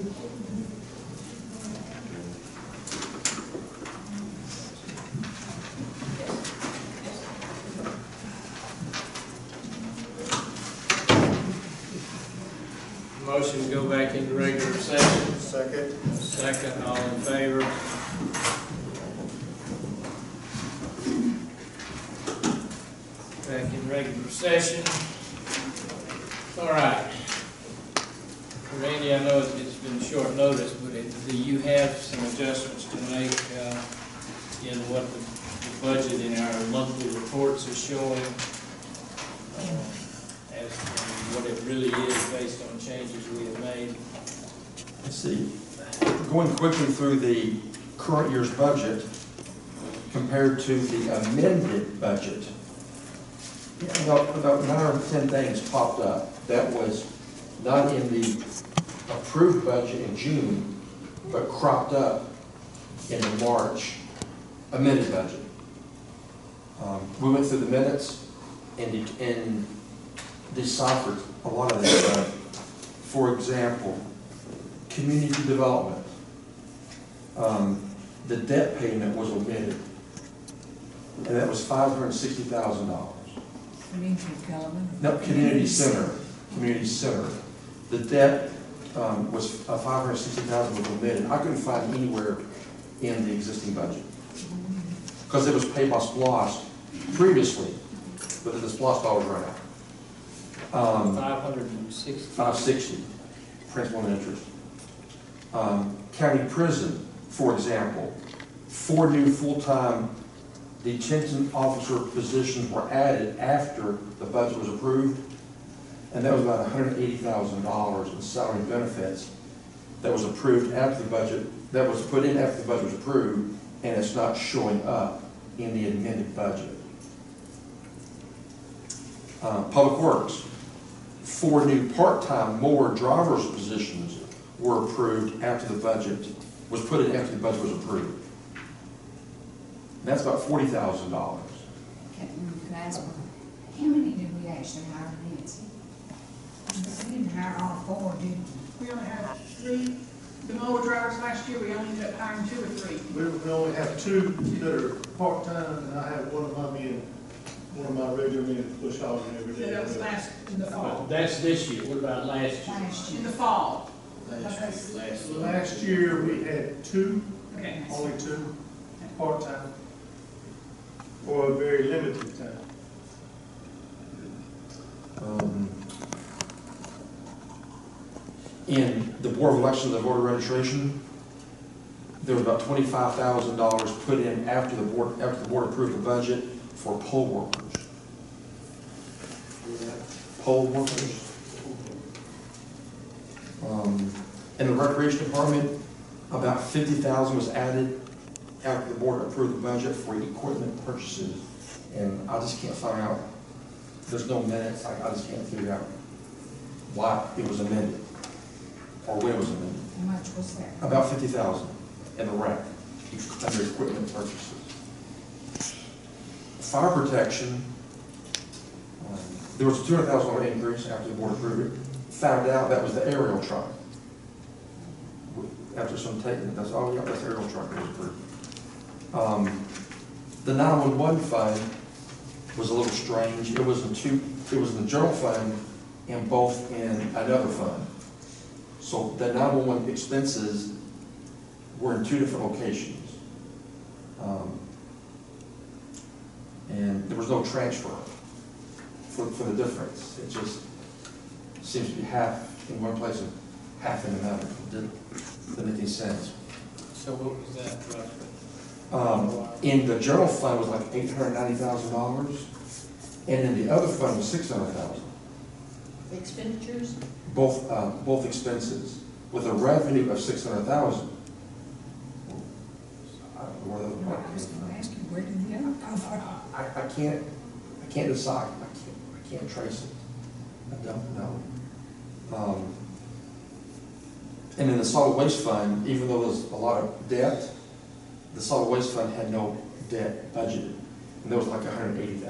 Motion to go back into regular session. Second. Second, all in favor? Back in regular session. All right. Randy, I know it's been short notice, but do you have some adjustments to make in what the budget in our monthly reports is showing? As to what it really is based on changes we have made? Let's see. Going quickly through the current year's budget compared to the amended budget, about 9 or 10 things popped up that was not in the approved budget in June, but cropped up in the March amended budget. We went through the minutes and deciphered a lot of this stuff. For example, community development. The debt payment was omitted, and that was $560,000. Community development? No, community center. Community center. The debt was $560,000 was omitted. I couldn't find anywhere in the existing budget because it was paid by SPLOST previously, but the SPLOST dollars ran out. 560 principal and interest. County prison, for example, 4 new full-time detention officer positions were added after the budget was approved, and that was about $180,000 in salary and benefits that was approved after the budget, that was put in after the budget was approved, and it's not showing up in the amended budget. Public Works, 4 new part-time mower drivers positions were approved after the budget was put in after the budget was approved. And that's about $40,000. Can I ask, how many did we actually hire Nancy? We didn't hire all 4, did we? We only had 3. The mower drivers last year, we only ended up hiring 2 or 3. We only have 2 that are part-time, and I have one of my regular men push hogs every day. So that was in the fall. That's this year. What about last year? Last In year. the fall. Last year, we had 2, Okay. only 2, part-time, for a very limited time. In the Board of Elections and voter registration, there was about $25,000 put in after the board approved the budget for poll workers. Poll workers. In the recreation department, about $50,000 was added after the board approved the budget for equipment purchases, and I just can't find out. There's no minutes. I just can't figure out why it was amended or when it was amended. How much was that? About $50,000 in the rec under equipment purchases. Fire protection, there was a $200,000 increase after the board approved it. Found out that was the aerial truck. After some taking, that's all, yeah, that's the aerial truck that was approved. The 911 fund was a little strange. It was in the general fund and both in another fund. So the 911 expenses were in 2 different locations. And there was no transfer for the difference. It just seems to be half in one place and half in another. It didn't make any sense. So what was that roughly? In the general fund was like $890,000, and in the other fund was $600,000. Expenditures? Both expenses with a revenue of $600,000. I don't know where those money I was came going from. to ask you, where did the other come from? I can't decide. I can't trace it. I don't know. And in the solid waste fund, even though there's a lot of debt, the solid waste fund had no debt budgeted, and there was like $180,000.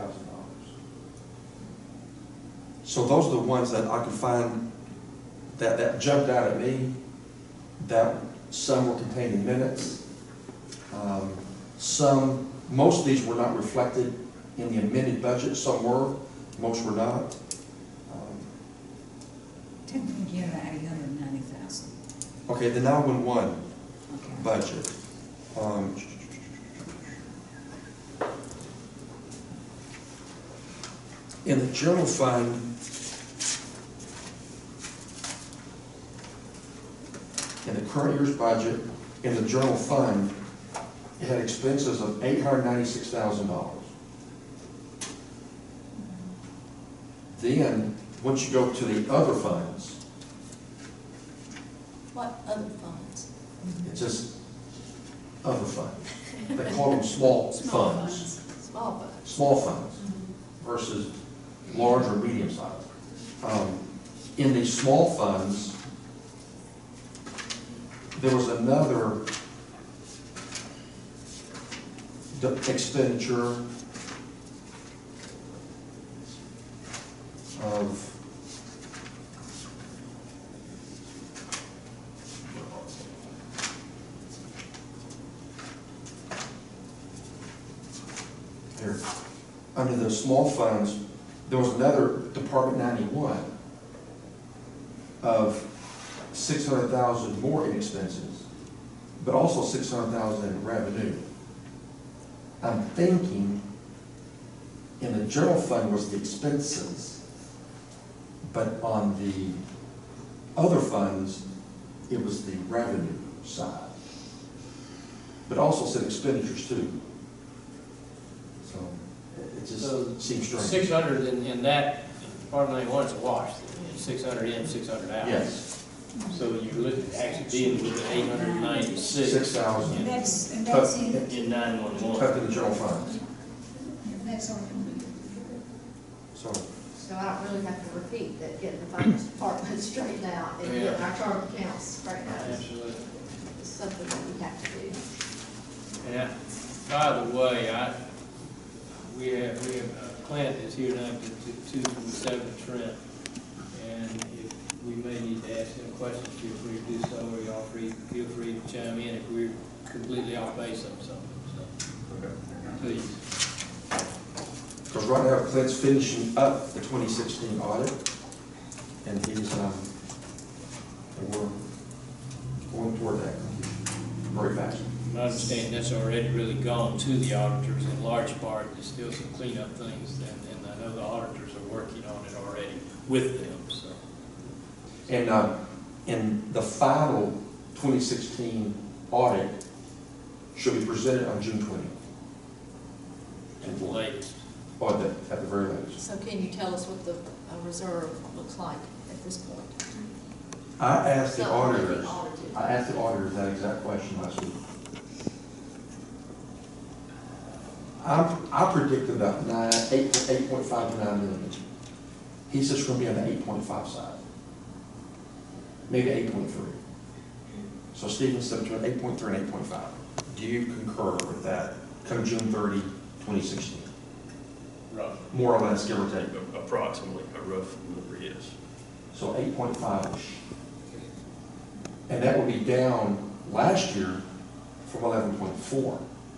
So those are the ones that I could find that jumped out at me that some were contained in minutes. Most of these were not reflected in the amended budget. Some were, most were not. Didn't we get 890,000? Okay, the 911 Okay. budget. In the general fund, in the current year's budget, in the general fund, it had expenses of $896,000. Then, once you go to the other funds, What other funds? it's just other funds. They call them small funds. Small funds. Small funds versus large or medium size. In these small funds, there was another expenditure of here. Under the small funds, there was another Department 91 of 600,000 more in expenses, but also 600,000 in revenue. I'm thinking in the general fund was the expenses, but on the other funds, it was the revenue side. But also said expenditures too. So it So just seems strange. 600 in that, Department 91 is a wash, 600 in, 600 out. Yes, So you're looking, actually dealing with the 896 6,000 And that's in, in 911. cut to the general funds. that's on. So, So I don't really have to repeat that, getting the finance department straightened out and getting our chart of accounts straightened out is Absolutely. something that we have to do. And by the way, we have Clint is here tonight to 227 Trent. And if we may need to ask him questions, feel free to do so, or y'all feel free to chime in if we're completely off base on something, so, please. because right now Clint's finishing up the 2016 audit, and he's, and we're going toward that very fast. I understand that's already really gone to the auditors in large part. There's still some cleanup things, and I know the auditors are working on it already with them, so. And in the final 2016 audit should be presented on June 20th. At the latest. Or at the very latest. So can you tell us what the reserve looks like at this point? I asked the So already auditors, audited. that exact question last week. I predicted about 8.5 to 9 million. He says it's going to be on the 8.5 side. Maybe 8.3. So Stephen said between 8.3 and 8.5. Do you concur with that come June 30, 2016? Rough, More or less, give or take. approximately, a rough number, yes. So 8.5-ish. And that would be down last year from 11.4.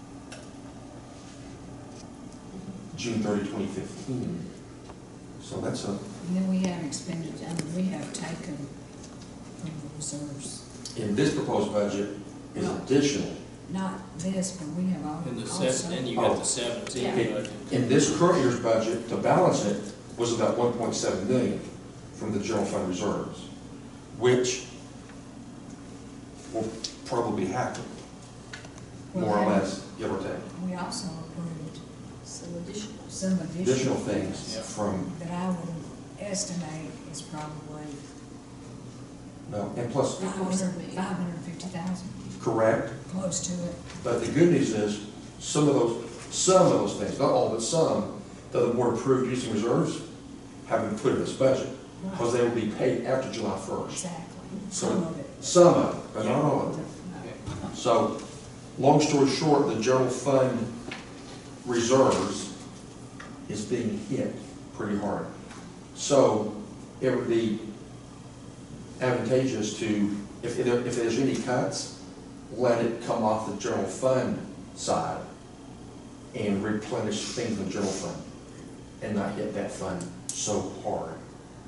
June 30, 2015. So that's a, And then we have expended, we have taken from the reserves, in this proposed budget is additional. not this, but we have all. And the also. seven, and you got the 17 Yeah. budget. In this current year's budget, to balance it, was about 1.7 million from the general fund reserves, which will probably happen, more or less, give or take. We also approved Some additional. some Additional things Yeah. from, that I would estimate is probably no, and plus, 550,000, correct, close to it. but the good news is, some of those things, not all, but some, that the board approved using reserves, have been put in this budget, because they will be paid after July 1st. Exactly, So- some of it. Some of it, but not all of it. Okay. So, long story short, the general fund reserves is being hit pretty hard. So, it would be advantageous to, if there's any cuts, let it come off the general fund side and replenish things in the general fund and not hit that fund so hard.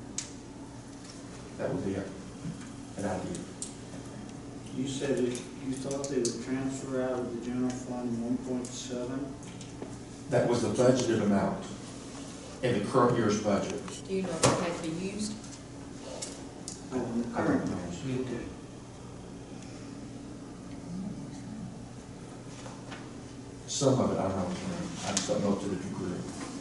That would be an idea. You said that you thought they would transfer out of the general fund 1.7? That was the budgeted amount in the current year's budget. Do you know if it had to be used? Oh, in the current years. Okay. Some of it, I don't know, I just don't know to the degree.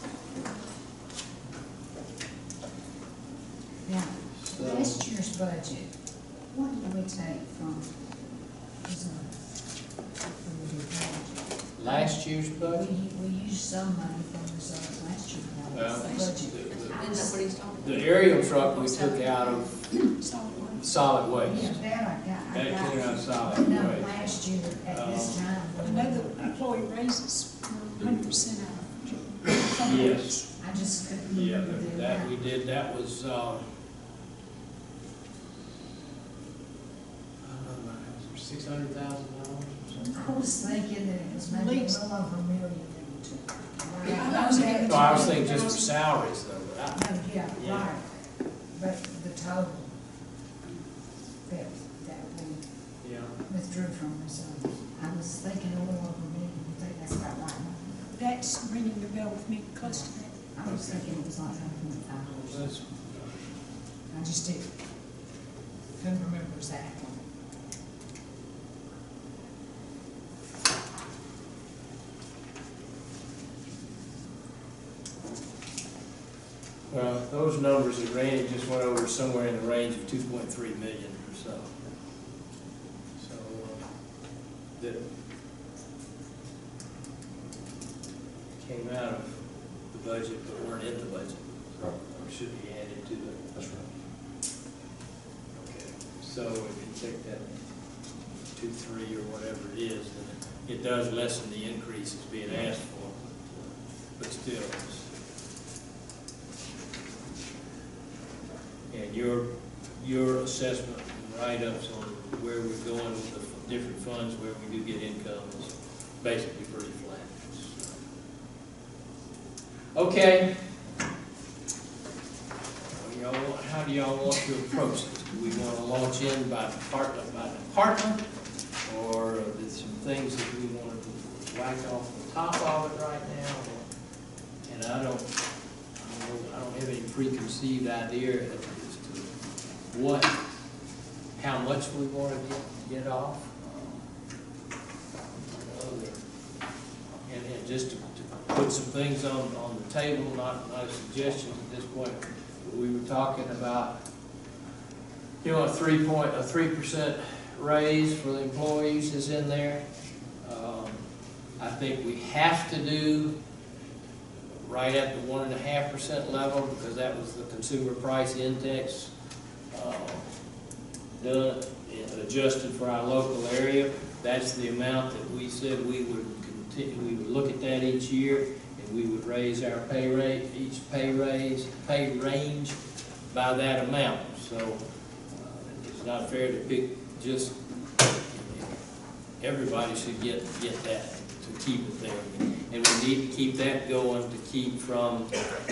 Now, last year's budget, what did we take from reserve? When we did budget? Last year's budget? We used some money from reserve last year. Well, Budget. Isn't that what he's talking about? The aerial truck we took out of solid waste. Yeah, that I got. That came out of solid No, waste. last year at this time. I know the employee raises were 100% out of. Yes. I just couldn't Yeah, remember the that amount. we did, that was, $600,000 I was thinking that it was maybe a Least. little over $1 million that we took. Yeah, No, I was thinking just for salaries though, but I, No, yeah, Yeah. right, but the total that we you know, withdrew from reserve, I was thinking a little over $1 million, I think that's about right. That's ringing the bell with me close to that. I was thinking it was like 1.5. that's, I just couldn't remember exactly. well, those numbers that Randy just went over somewhere in the range of 2.3 million or so. So, that came out of the budget but weren't in the budget, Right. or should be added to it. That's right. Okay, so if you take that 2.3 or whatever it is, then it does lessen the increases being asked for, but still, it's. And your assessment and write-ups on where we're going with the different funds, where we do get income is basically pretty flat. Okay. How do y'all want to approach this? Do we want to launch in by department, or there's some things that we want to whack off the top of it right now? And I don't have any preconceived idea as to how much we want to get off. And just to put some things on the table, not a suggestion at this point. We were talking about, a 3% raise for the employees is in there. I think we have to do right at the 1.5% level, because that was the consumer price index done and adjusted for our local area. That's the amount that we said we would continue. We would look at that each year, and we would raise our pay rate, each pay range by that amount. So it's not fair to pick just, everybody should get that, to keep it there. And we need to keep that going to keep from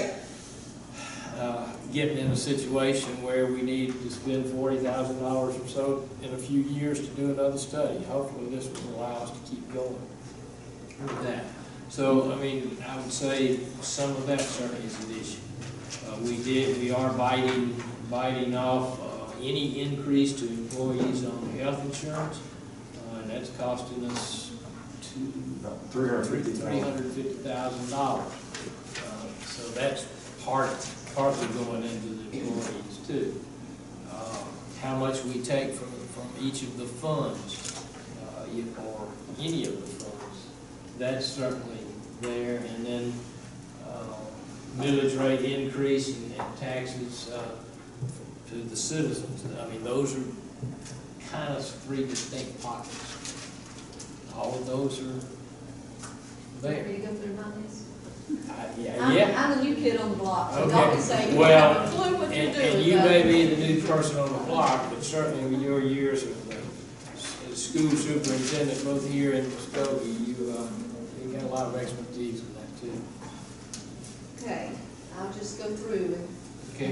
getting in a situation where we need to spend $40,000 or so in a few years to do another study. Hopefully this will allow us to keep going with that. So, I mean, I would say some of that certainly is an issue. We are biting off any increase to employees on health insurance, and that's costing us About $350,000. $350,000. So that's partly going into the employees too. How much we take from each of the funds, or any of the funds, that's certainly there. And then millage rate increase and taxes to the citizens. I mean, those are kind of three distinct pockets. All of those are there. Ready to go through my list? Yeah. I'm the new kid on the block, so y'all can say, you Well, have a clue what you're doing. and you but- may be the new person on the block, but certainly with your years of as school superintendent, both here and Muskogee, you got a lot of expertise in that too. Okay, I'll just go through and. Okay.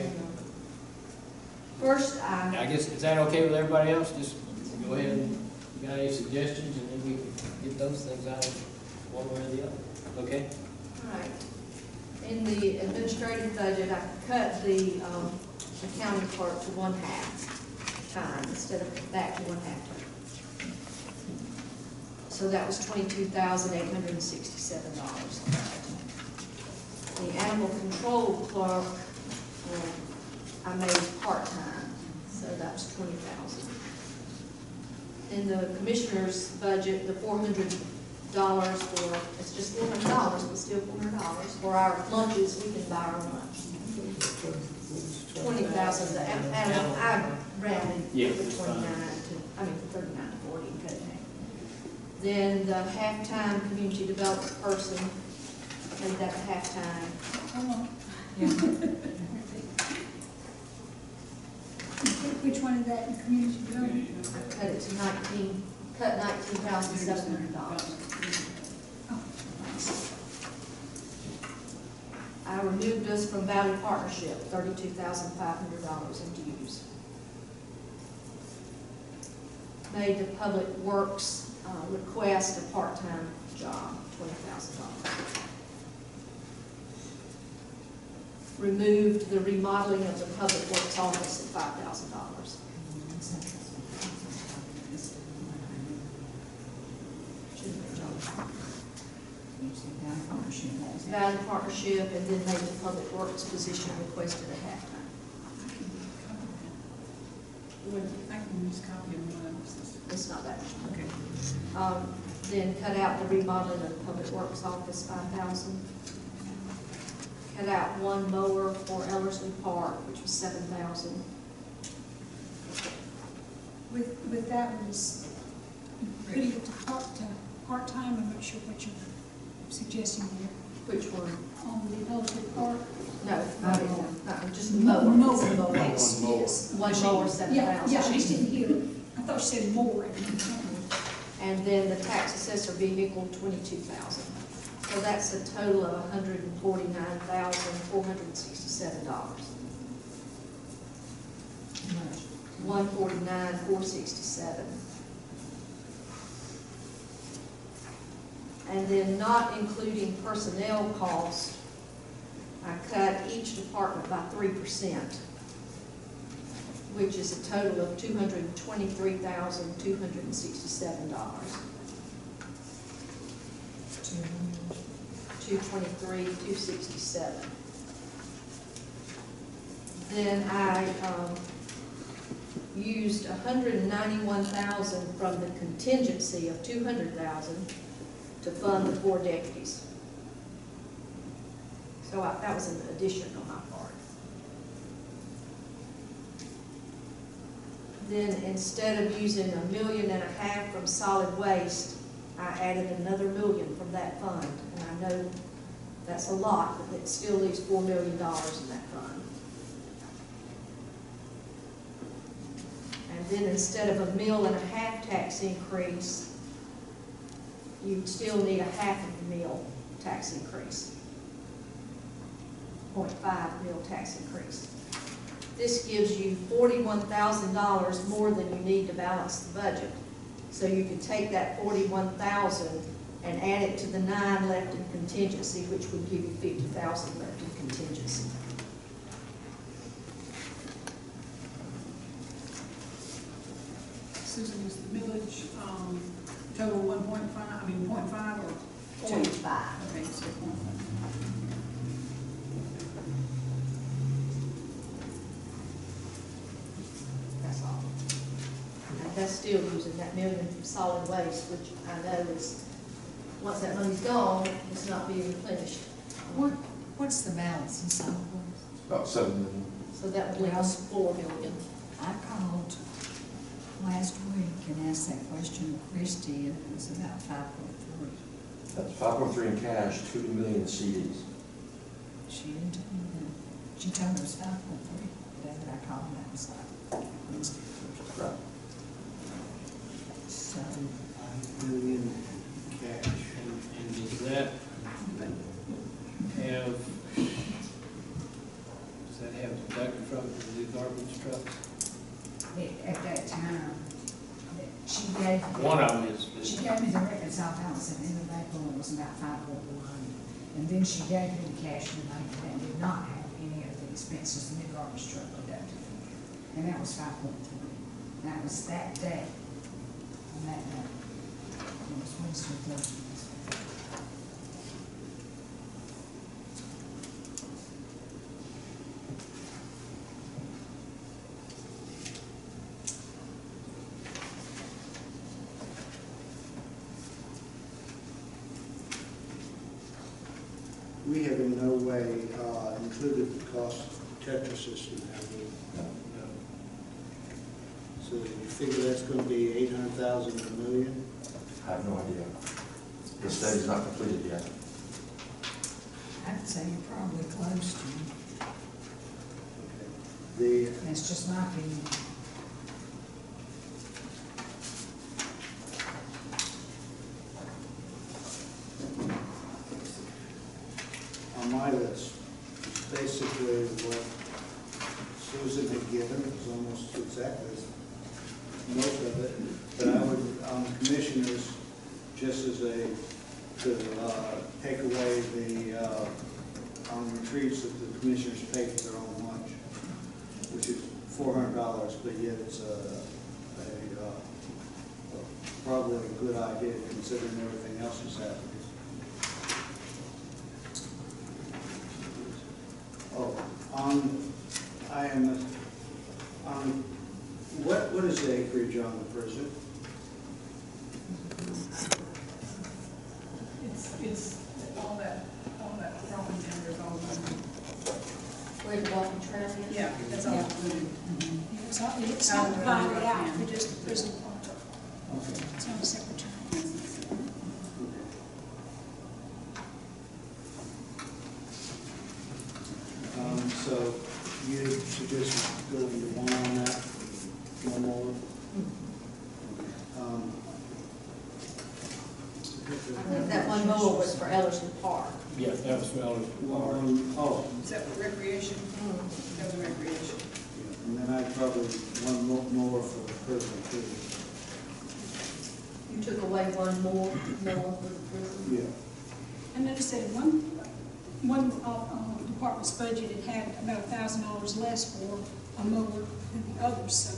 First, I guess, is that okay with everybody else? Just go ahead and, you got any suggestions, and then we can get those things out one way or the other, okay? all right, in the administrative budget, I cut the accounting clerk to 1/2 time instead of back to 1/2 time. So that was $22,867. The animal control clerk, I made part-time, so that was $20,000. In the commissioner's budget, the $400 for, it's just $400, but still $400, for our lunches, we can buy our lunch. 20,000, the animal, I rounded Yeah, the it's fine. 39 to 40, and cut it down. Then the half-time community development person, made that half-time. Which one is that in community development? I cut it to $19,700. I removed us from Valley Partnership, $32,500 in dues. Made the Public Works request a part-time job, $20,000. Removed the remodeling of the Public Works office at $5,000. Valley Partnership, and then made the Public Works position requested at halftime. I can just copy them when It's not that much. Okay. Then cut out the remodeling of the Public Works office, $5,000. Cut out one mower for Ellerslie Park, which was $7,000. With that was putting it to part-time, I'm not sure what you're suggesting there. Which one? On the Ellerslie Park. No, just the mower. Mower. It's a mower. Yes, mower. yes. One mower, $7,000. Yeah, I just didn't hear it. I thought you said more. And then the tax assessor vehicle, $22,000. So that's a total of $149,467. $149,467. And then not including personnel costs, I cut each department by 3%, which is a total of $223,267. 223,267. Then I used $191,000 from the contingency of $200,000 to fund the 4 deputies. So that was an addition on my part. Then instead of using $1.5 million from solid waste, I added another $1 million from that fund. And I know that's a lot, but it still leaves $4 million in that fund. And then instead of $1.5 million tax increase, you'd still need a $0.5 tax increase. 0.5 mil tax increase. This gives you $41,000 more than you need to balance the budget. So you could take that $41,000 and add it to the 9 left in contingency, which would give you $50,000 left in contingency. Susan, was the millage, total 1.5, 0.5 or 2? 0.5. Okay, so 0.5. That's all. And that's still using that $1 million from solid waste, which I know is, once that money's gone, it's not being replenished. What's the balance in solid waste? About $7 million. So that would leave us $4 million. I called last week and asked that question of Christie, and it was about 5.3. That's 5.3 in cash, 2 million in CDs. She didn't tell me that. She told me it was 5.3. That's what I called her, that was like Wednesday, Thursday. Right. So, 5 million cash. And does that have deducted from it, the garbage trucks? at that time, she gave me. One of them is. She gave me the reconciled balance at the end of April, it was about 5.1. And then she gave me the cash in the bank that did not have any of the expenses in the garbage truck deducted from it. And that was 5.3. That was that day, on that day. It was Wednesday, Thursday. We have in no way included the cost of Tetra system, have we? No. So you figure that's going to be 800,000 to $1 million? I have no idea. The study's not completed yet. I'd say you're probably close to, The, that's just my opinion. on my list, basically what Susan had given, was almost exactly most of it, but I would, on the commissioners, just as to take away the, on retreats that the commissioners pay for their own lunch, which is $400, but yet it's probably a good idea considering everything else that's happening. Oh, what is the acreage on the prison? It's all that property down there is all one. Where the walking trail is? Yeah, that's all included. It's not divided out for just the prison part. Okay. It's on a separate term. So you suggest going to one on that, one more? I think that one mower was for Ellerson Park. Yeah, that was well. Oh, Is that for recreation? That was recreation. yeah, and then I'd probably one more for the prison too. You took away one more for the prison? Yeah. I noticed that one department's budget had about $1,000 less for a mower than the others, so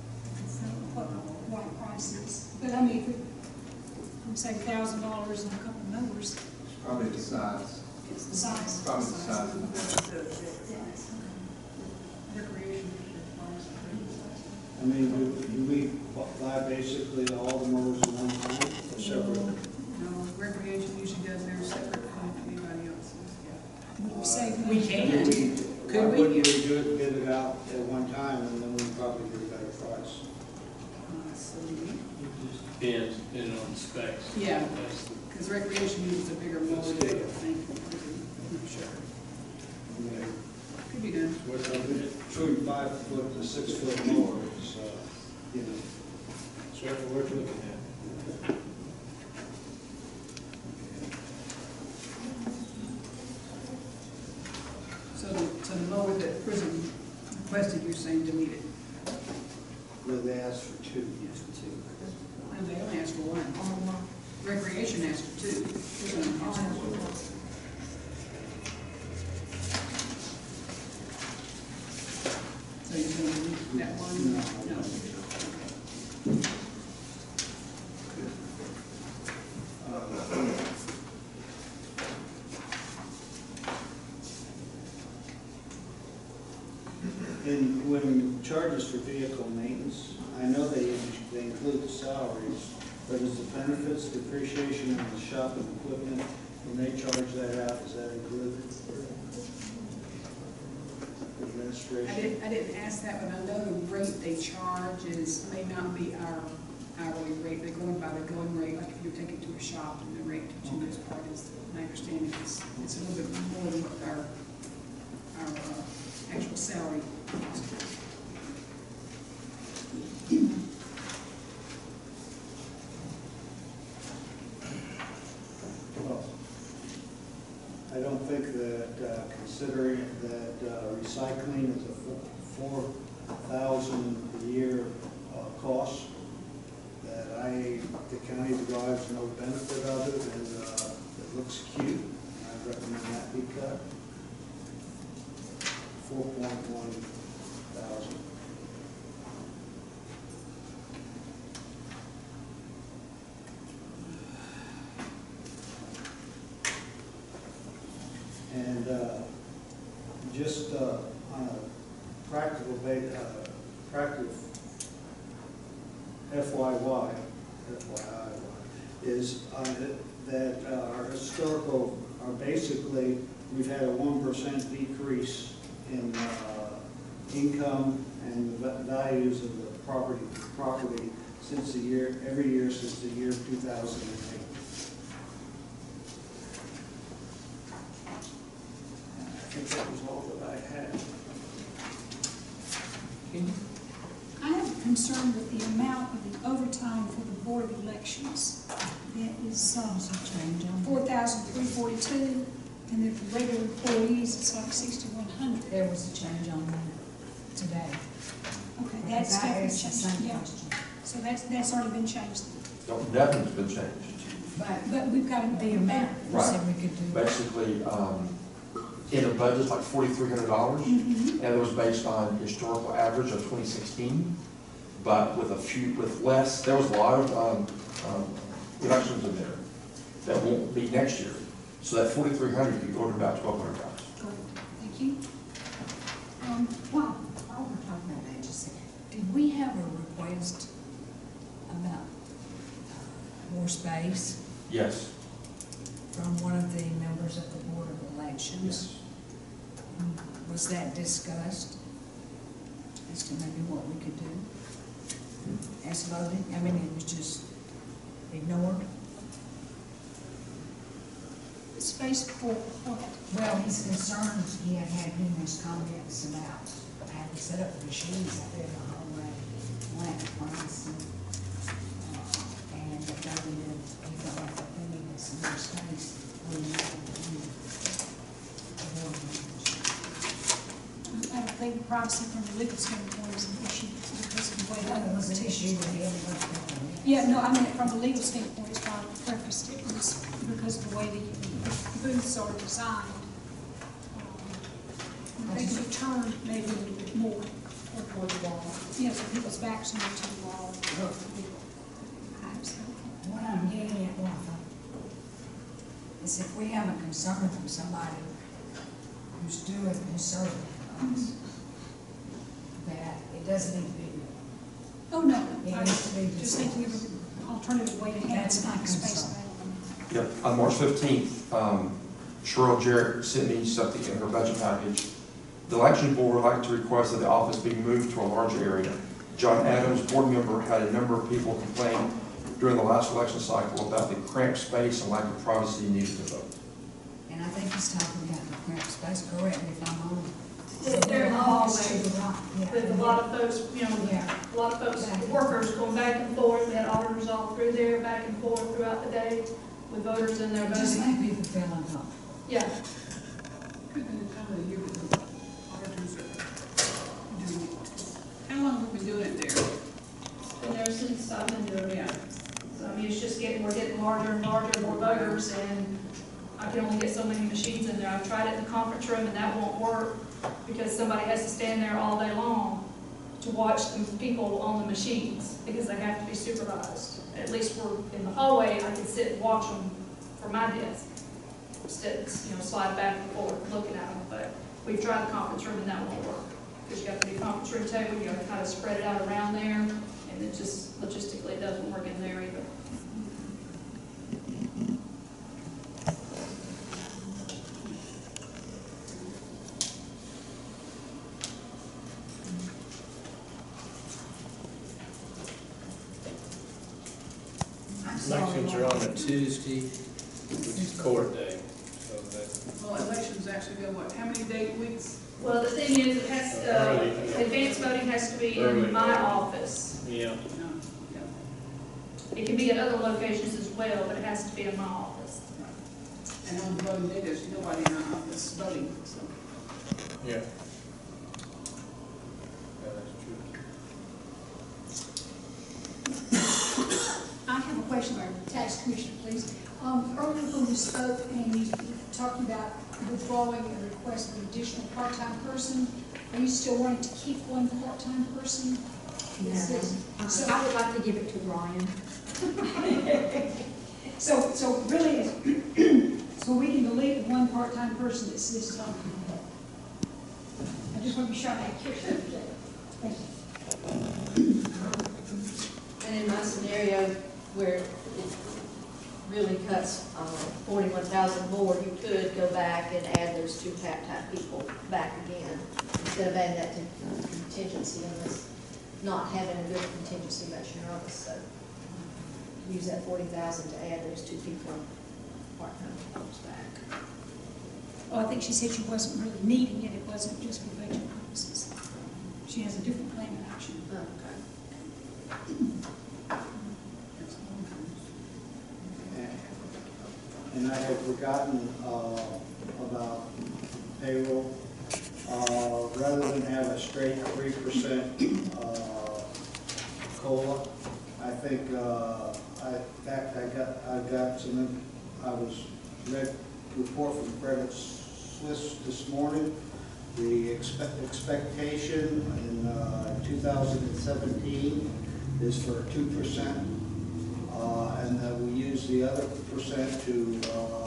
what price is. But I mean, if we, say $1,000 on a couple of mowers, Probably the size. it's the size. Probably the size. Recreation. I mean, do we buy basically all the mowers at one time or separate? No, recreation usually does theirs separate from anybody else's, yeah. We were saving. We can. Why wouldn't you do it, get it out at one time and then we probably get a better price? Depends on the specs. Yeah. That's the- Because recreation uses a bigger mower, I think. I'm not sure. Okay. Could be done. What's up with it? Between 5 foot to 6 foot mower is, you know. Certainly worth looking at. So the mower that prison requested, you're saying delete it? Where they asked for 2. Yes, for two. And they only asked for one. Recreation asked for two. Prison asked for one. So you're going to delete that one? No. And when charges for vehicle maintenance, I know they include the salaries, but is the benefits, depreciation, and the shop and equipment, when they charge that out, is that included? Administration? I didn't ask that, but I know the rate they charge may not be our hourly rate. They're going by the going rate, like if you take it to a shop, and the rate that you use part is, my understanding is, it's a little bit more than what our actual salary. Well, I don't think that, considering that recycling is a $4,000 a year cost, that the county derives no benefit of it, and it looks cute. I recommend that be cut. 4.1 thousand. And just on a practical practical FYI, is that our historical are basically, we've had a 1% decrease in income and the values of the property since every year since the year 2008. I think that was all that I had. I have a concern with the amount of the overtime for the Board of Elections. That is $4,342, and then for regular employees, it's like $6,100. There was a change on that today. Okay, that's Because I definitely asked the same changed, yeah. question. So that's already been changed. No, nothing's been changed. But we've got The amount, we Right. said we could do. Basically, in the budget's like $4,300, and it was based on historical average of 2016, but with less, there was a lot of elections in there that won't be next year. So that 4,300 could go to about $1,200. Great, thank you. While we're talking about that, just a second, did we have a request about more space Yes. from one of the members of the Board of Elections? Yes. Was that discussed as to maybe what we could do as voting? I mean, it was just ignored? Space for what? Well, he's concerned, he had numerous comments about having set up the machines out there in the hallway, land price, and that they needed, he felt like they needed some more space. I don't think privacy from the legal standpoint is an issue because of the way that was an issue was. with the other. Yeah, no, I mean, from the legal standpoint, it's why I prefaced it was because of the way the booths are designed. They can be turned maybe a little bit more. Or toward the wall. Yeah, so people's backs are to the wall. What I'm getting at, Martha, is if we have a concern from somebody who's serving us, that it doesn't need to be. Oh, no, It I needs to be just think we have an alternative way to have That's my space concern. available. Yep. On March 15th, Cheryl Jarrett sent me something in her budget package. The election board would like to request that the office be moved to a larger area. John Adams, board member, had a number of people complain during the last election cycle about the cramped space and lack of privacy needed to vote. And I think he's talking about the cramped space, correct me if I'm wrong. They're in the hallway Yeah. with a lot of folks, Yeah. a lot of folks, workers going back and forth. We had auditors all through there, back and forth throughout the day with voters in there It just voting. make people feel uncomfortable. Yeah, How long have we been doing it there? been there since I've been doing it. So I mean, it's just we're getting larger and larger, more voters, and I can only get so many machines in there. I've tried it in the conference room and that won't work because somebody has to stand there all day long to watch the people on the machines because they have to be supervised. At least we're in the hallway, I can sit and watch them from my desk. Instead, slide back and forth looking at them. But we've tried the conference room and that won't work. Because you got to be a conference room table, you got to kind of spread it out around there, and it just logistically doesn't work in there either. I'm sorry, Elections are Martha. on a Tuesday, which is court day, so that Well, elections actually go, what, how many weeks? Well, the thing is, it has, advanced voting has to be Early. in my office. Yeah. No, yeah. It can be at other locations as well, but it has to be in my office. And on the voting day, there's nobody in our office voting, so. Yeah. Yeah, that's true. I have a question for the tax commissioner, please. Earlier when you spoke and you talked about withdrawing a request for an additional part-time person, are you still wanting to keep one part-time person? So- I would like to give it to Ryan. So really, so we can delete one part-time person that's listed on. I just want to be sure I have accurate. Thank you. And in my scenario where it really cuts 41,000 more, you could go back and add those 2 half-time people back again, instead of adding that to contingency unless not having a good contingency makes you nervous, so use that 40,000 to add those 2 people, part-time folks back. Well, I think she said she wasn't really needing it, it wasn't just for budget purposes. She has a different plan of action. Okay. And I had forgotten about payroll. Rather than have a straight 3% COLA, I think, in fact, read report from Credit Suisse this morning. The expectation in 2017 is for 2%. And that we use the other percent to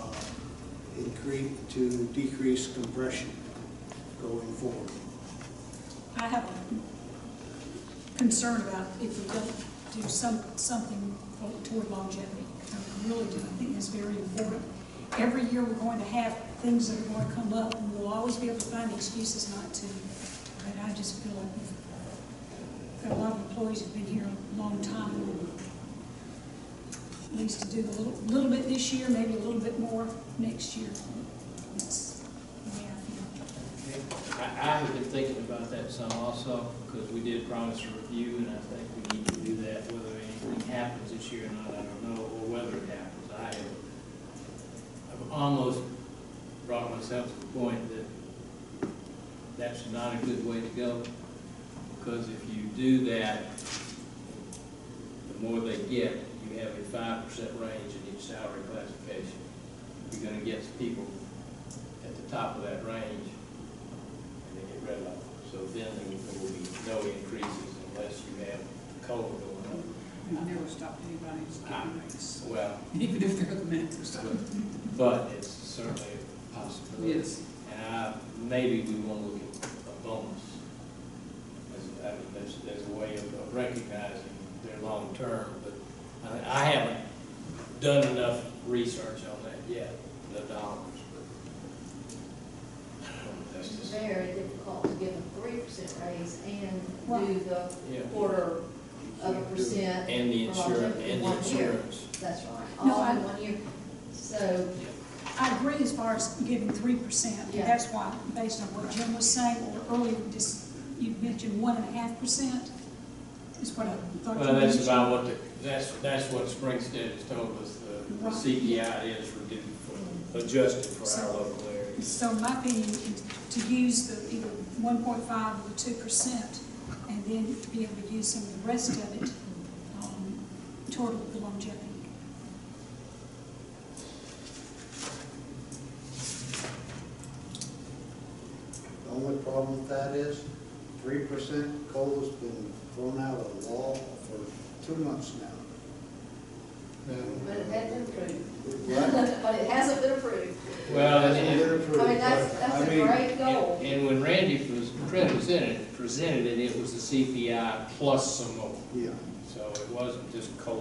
decrease compression going forward. I have a concern about if we don't do something toward longevity. I really do. I think that's very important. Every year we're going to have things that are going to come up, and we'll always be able to find excuses not to. But I just feel like we've got a lot of employees who've been here a long time. At least to do a little bit this year, maybe a little bit more next year. That's the way I feel. I have been thinking about that some also, because we did promise a review, and I think we need to do that, whether anything happens this year or not, I don't know, or whether it happens. I've almost brought myself to the point that that's not a good way to go, because if you do that, the more they get, you have a 5% range in each salary classification. You're going to get people at the top of that range, and they get rid of them. So then there will be no increases unless you have COLA going up. We've never stopped anybody's getting rates, Well, even if they're the managers. but it's certainly a possibility. Yes. And maybe we want to look at a bonus. There's a way of recognizing their long term, but I haven't done enough research on that yet, the dollars. But that's It's just, very difficult to give a 3% raise and Right. do the yeah. quarter of a percent. And the for longevity insurance, in and the 1 year. insurance. That's right, No, all in I- 1 year. So, I agree as far as giving 3%. Yeah. That's why, based on what Jim was saying, or earlier, you mentioned 1.5% is what I thought. Well, you that's mentioned. about what that's what Springstead has told us, the Right. CPI is reduced, adjusted for our local areas. So my opinion is to use the either 1.5 or the 2%, and then to be able to use some of the rest of it toward the longevity. The only problem with that is 3% COLA's been thrown out of law for 2 months now. but it hasn't been approved. What? But it hasn't been approved. Well, Hasn't and, been approved, I mean, that's but, I a mean, great goal. and when Randy presented it, it was the CPI plus some more. Yeah. So it wasn't just COLA.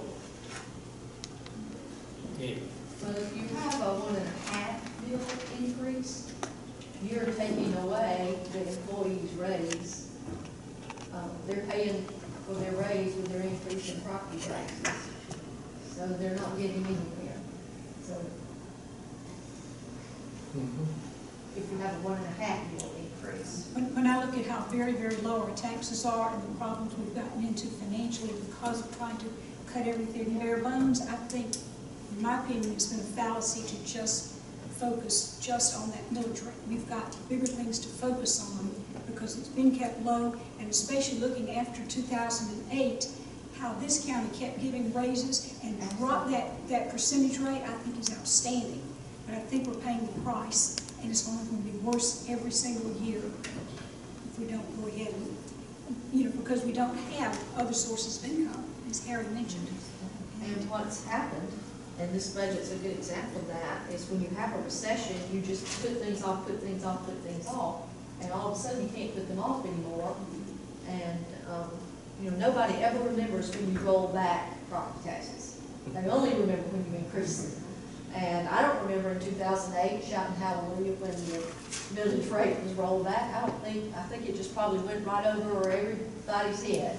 Anyway, But if you have a 1.5 bill increase, you're taking away the employee's raise. They're paying for their raise with their increase in property taxes. So they're not getting anywhere. So if you have a 1.5 mil increase. When I look at how very, very low our taxes are and the problems we've gotten into financially because of trying to cut everything bare bones, I think, in my opinion, it's been a fallacy to just focus just on that millage rate. We've got bigger things to focus on because it's been kept low, and especially looking after 2008, how this county kept giving raises and brought that percentage rate, I think is outstanding. But I think we're paying the price, and it's only going to be worse every single year if we don't go ahead and, because we don't have other sources of income, as Harry mentioned. And what's happened, and this budget's a good example of that, is when you have a recession, you just put things off, put things off, put things off, and all of a sudden you can't put them off anymore. And, nobody ever remembers when you roll back property taxes. They only remember when you increase them. And I don't remember in 2008 shouting hallelujah when the millage rate was rolled back. I think it just probably went right over everybody's head.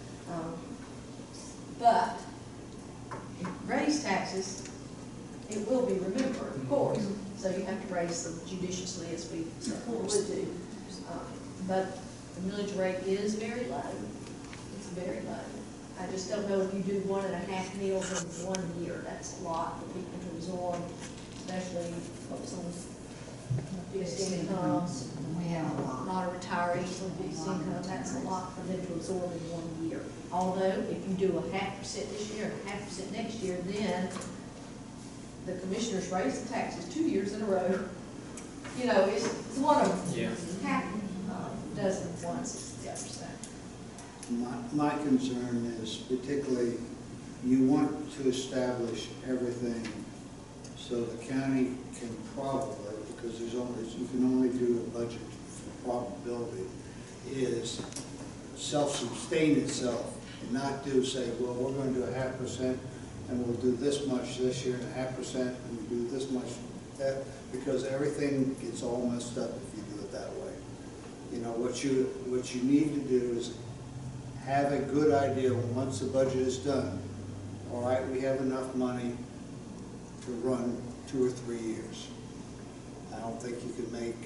But if you raise taxes, it will be remembered, of course. So you have to raise them judiciously as we would do. But the millage rate is very low. It's very low. I just don't know if you do 1.5 mils in 1 year. That's a lot for people to absorb, especially folks on fixed incomes. We have a lot. A lot of retirees on fixed income. That's a lot for them to absorb in 1 year. Although, if you do a 0.5% this year and 0.5% next year, then the commissioners raise the taxes 2 years in a row. It's one of them. Yeah. Half doesn't once, it's the other side. My concern is particularly, you want to establish everything so the county can probably, because you can only do a budget for probability, is self-sustain itself and not say, well, we're going to do 0.5% and we'll do this much this year and 0.5% and we'll do this much that, because everything gets all messed up if you do it that way. What you need to do is have a good idea once the budget is done. All right, we have enough money to run 2 or 3 years. I don't think you can make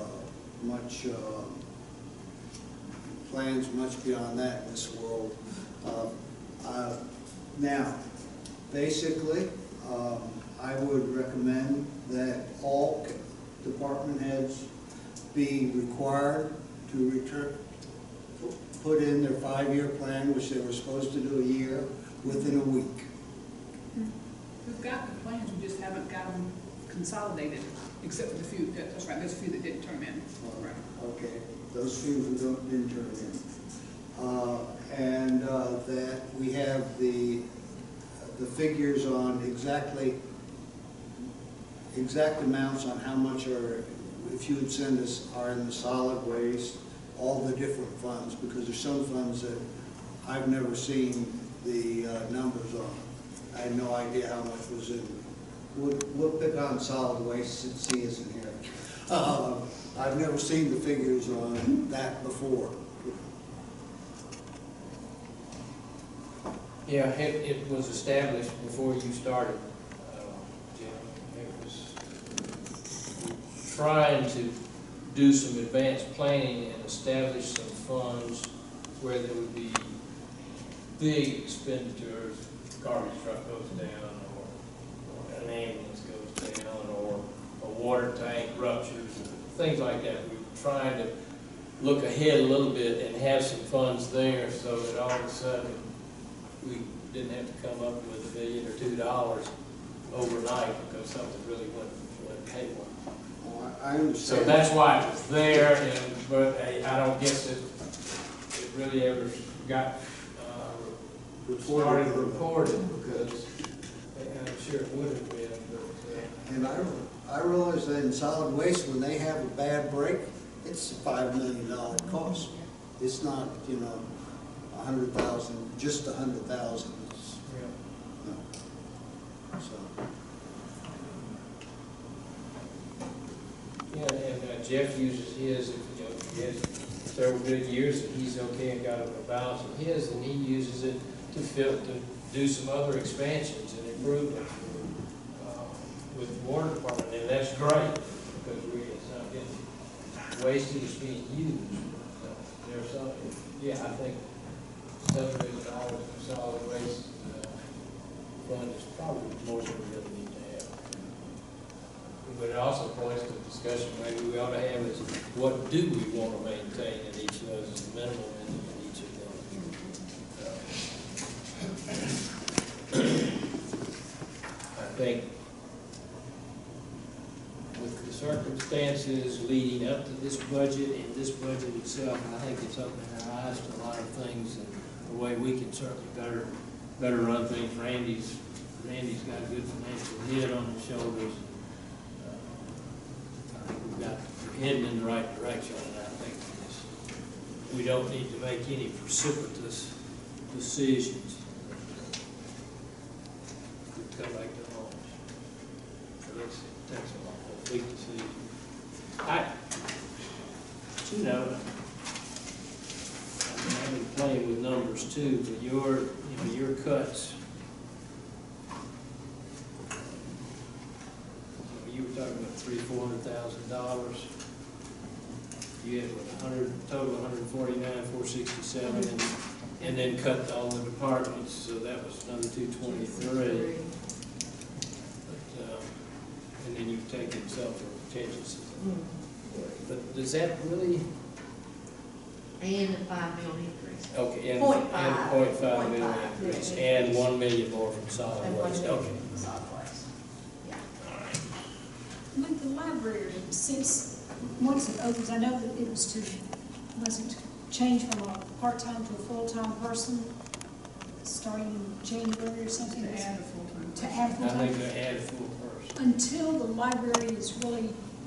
plans much beyond that in this world. Now, basically, I would recommend that all department heads be required to put in their 5-year plan, which they were supposed to do a year, within a week. We've got the plans, we just haven't got them consolidated, except for the few, that's right, there's a few that didn't turn in. Right. Okay, those few who didn't turn in. And that we have the figures on exact amounts on how much if you would send us, are in the solid waste, all the different funds, because there's some funds that I've never seen the numbers on. I had no idea how much was in. We'll pick on solid waste since he isn't here. I've never seen the figures on that before. Yeah, it was established before you started, Jim. It was trying to do some advanced planning and establish some funds where there would be big expenditures, garbage truck goes down, or an ambulance goes down, or a water tank ruptures, things like that. We were trying to look ahead a little bit and have some funds there so that all of a sudden we didn't have to come up with $1 million or $2 overnight because something really went haywire. I understand. So that's why it was there, but I don't guess it really ever got started recorded because I'm sure it would have been. But, and I realize that in solid waste, when they have a bad break, it's a $5 million cost. It's not, 100,000, just 100,000. No. So. Yeah, and Jeff uses his, he has several good years that he's okay and got a balance of his, and he uses it to do some other expansions and improvements with the water department, and that's great, wasted, it's being used. So there's some, yeah, I think $7 million for solid waste fund is probably more than we really need to have. But it also points to a discussion maybe we ought to have is what do we want to maintain in each of those, as a minimum in each of them. I think with the circumstances leading up to this budget and this budget itself, I think it's opening our eyes to a lot of things and the way we can certainly better run things. Randy's got a good financial head on his shoulders. I think we're heading in the right direction, and I think we don't need to make any precipitous decisions. We come back to homes. So that's a big decision. You know, I've been playing with numbers too, but your cuts. You were talking about $300,000-$400,000. You had total 149,467, and then cut all the departments, so that was another 223. But and then you've taken some for contingencies. But does that really? And a $5 million increase. Okay, and 0.5 0.5 million increase, and 1 million more from solid And 1 waste. million Okay. from solid waste. Yeah. All right. With the library, since once it opens, I know that it was to change from a part-time to a full-time person, starting in January or something. To add a full-time. To add I full-time. think they add a full person. Until the library is really,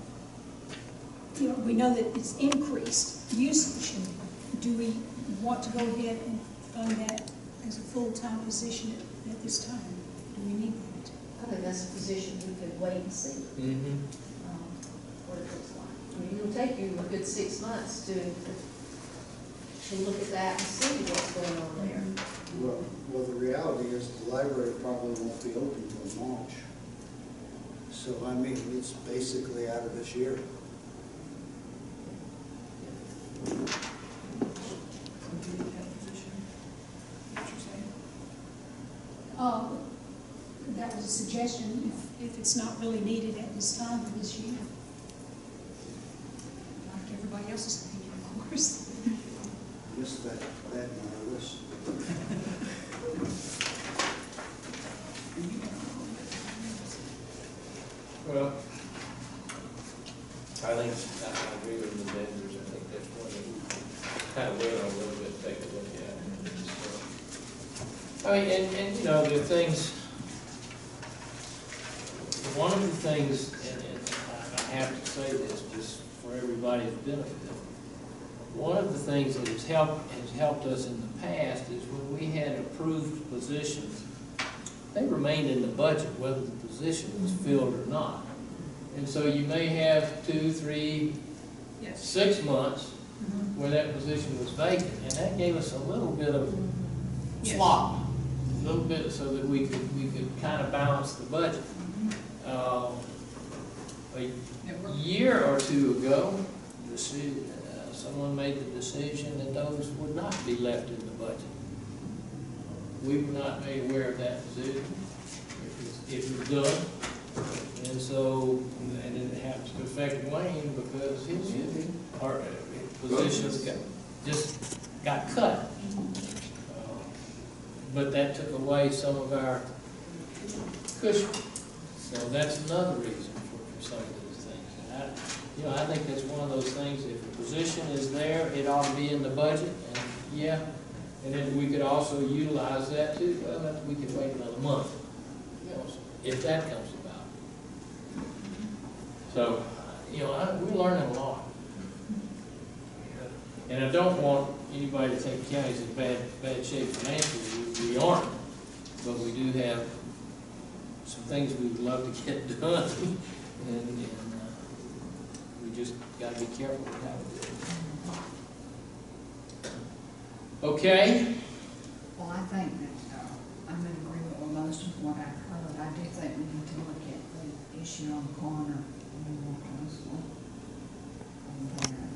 we know that it's increased usage. Do we want to go ahead and fund that as a full-time position at this time? Do we need that? I think that's a position we could wait and see what it looks like. I mean, it'll take you a good 6 months to look at that and see what's going on there. Well, the reality is the library probably won't be open until March. So, I mean, it's basically out of this year. That was a suggestion, if it's not really needed at this time for this year. Like everybody else's opinion, of course. Missed that on our list. Well, I agree with the vendors. I think that's one that we kind of wait on a little bit, take a look at. So, I mean, and you know, the things, one of the things, and I have to say this just for everybody's benefit, one of the things that has helped us in the past is when we had approved positions, they remained in the budget whether the position was filled or not. And so you may have 2, 3, 6 months where that position was vacant, and that gave us a little bit of slop, a little bit so that we could kind of balance the budget. A year or two ago, someone made the decision that those would not be left in the budget. We were not made aware of that decision. It was done. And so, and it happens to affect Wayne because his positions got cut. But that took away some of our cushion. So that's another reason for some of these things. And I think that's one of those things, if a position is there, it ought to be in the budget, and and then we could also utilize that too. Well, we could wait another month, if that comes about. So, we're learning a lot. And I don't want anybody to think the county's in bad shape financially. We aren't, but we do have some things we would love to get done, and we just got to be careful with how we do it. Okay. Well, I think that, I'm in agreement with most of what I've heard. I do think we need to look at the issue on the corner and more closely. And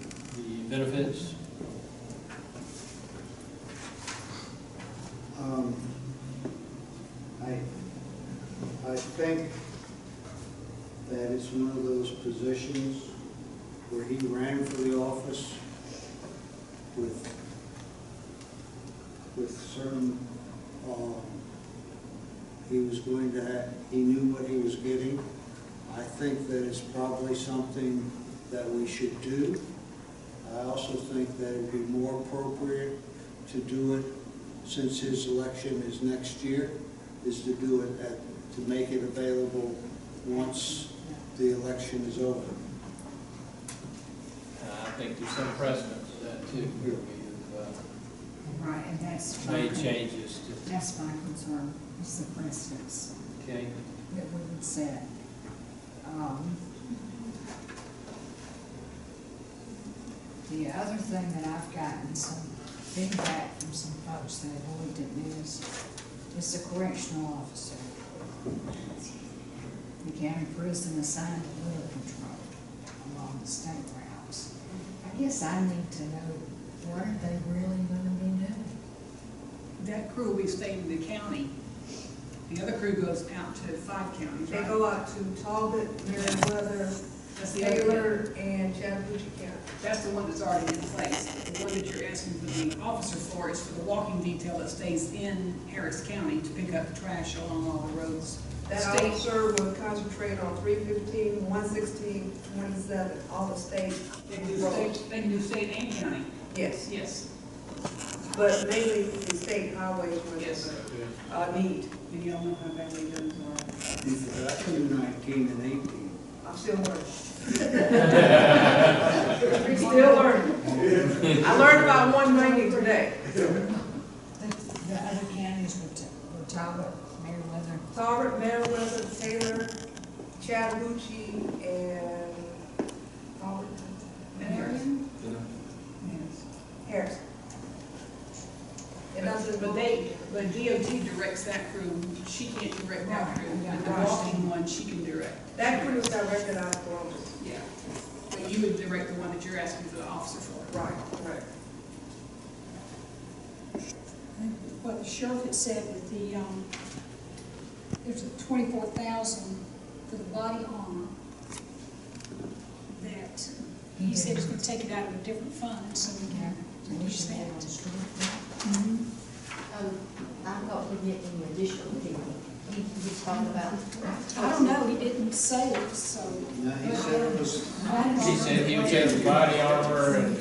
I think that it's one of those positions where he ran for the office with certain, he was going to have, he knew what he was getting. I think that it's probably something that we should do. I also think that it'd be more appropriate to do it, since his election is next year, is to do it to make it available once the election is over. I think there's some precedent to that too, where we Right, and that's. have made changes to, That's my concern, is the precedents okay? that we would set. The other thing that I've gotten some feedback from some folks that have looked at this is the correctional officer. The county prison assigned to litter control along the state routes. I guess I need to know, what are they really gonna be doing? That crew will be staying in the county. The other crew goes out to 5 counties, They right? go out to Talbot, Meriwether, That's the other Taylor, and Chattahoochee County. That's the one that's already in place. The one that you're asking for the officer for is for the walking detail that stays in Harris County to pick up the trash along all the roads. That State- officer will concentrate on 315, 116, 27, all the state They can do roads. state, they can do state and county. Yes, Yes, but mainly the state highways were yes. need. And you don't know how bad they done are. You forgot 219 and 18. I'm still learning. Still learning. I learned about 190 today. The other counties were Talbot, Meriwether. Talbot, Meriwether, Taylor, Chattahoochee, and Talbot. Marion? Harris. It doesn't, But DOT directs that crew, she can't direct that crew, and the walking one, she can direct. that crew is directed out of Columbus. Yeah. But you would direct the one that you're asking for the officer for. Right, right. What the sheriff had said with the, there's a 24,000 for the body armor that he said he's gonna take it out of a different fund, so we can use that. I thought he'd get any additional people. He's talking about. I don't know, he didn't say it, so. No, he said it was, He said he would take the body armor and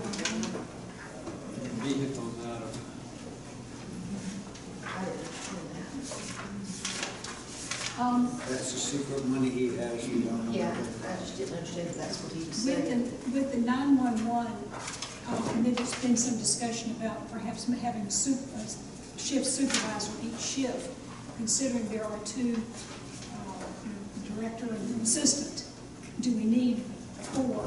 vehicles out of. I didn't understand that's the secret money he has, you don't know. that. Yeah, I just didn't understand if that's what he was With saying. with the 911, and then there's been some discussion about perhaps having a shift supervisor each shift, considering there are 2, director and an assistant. Do we need 4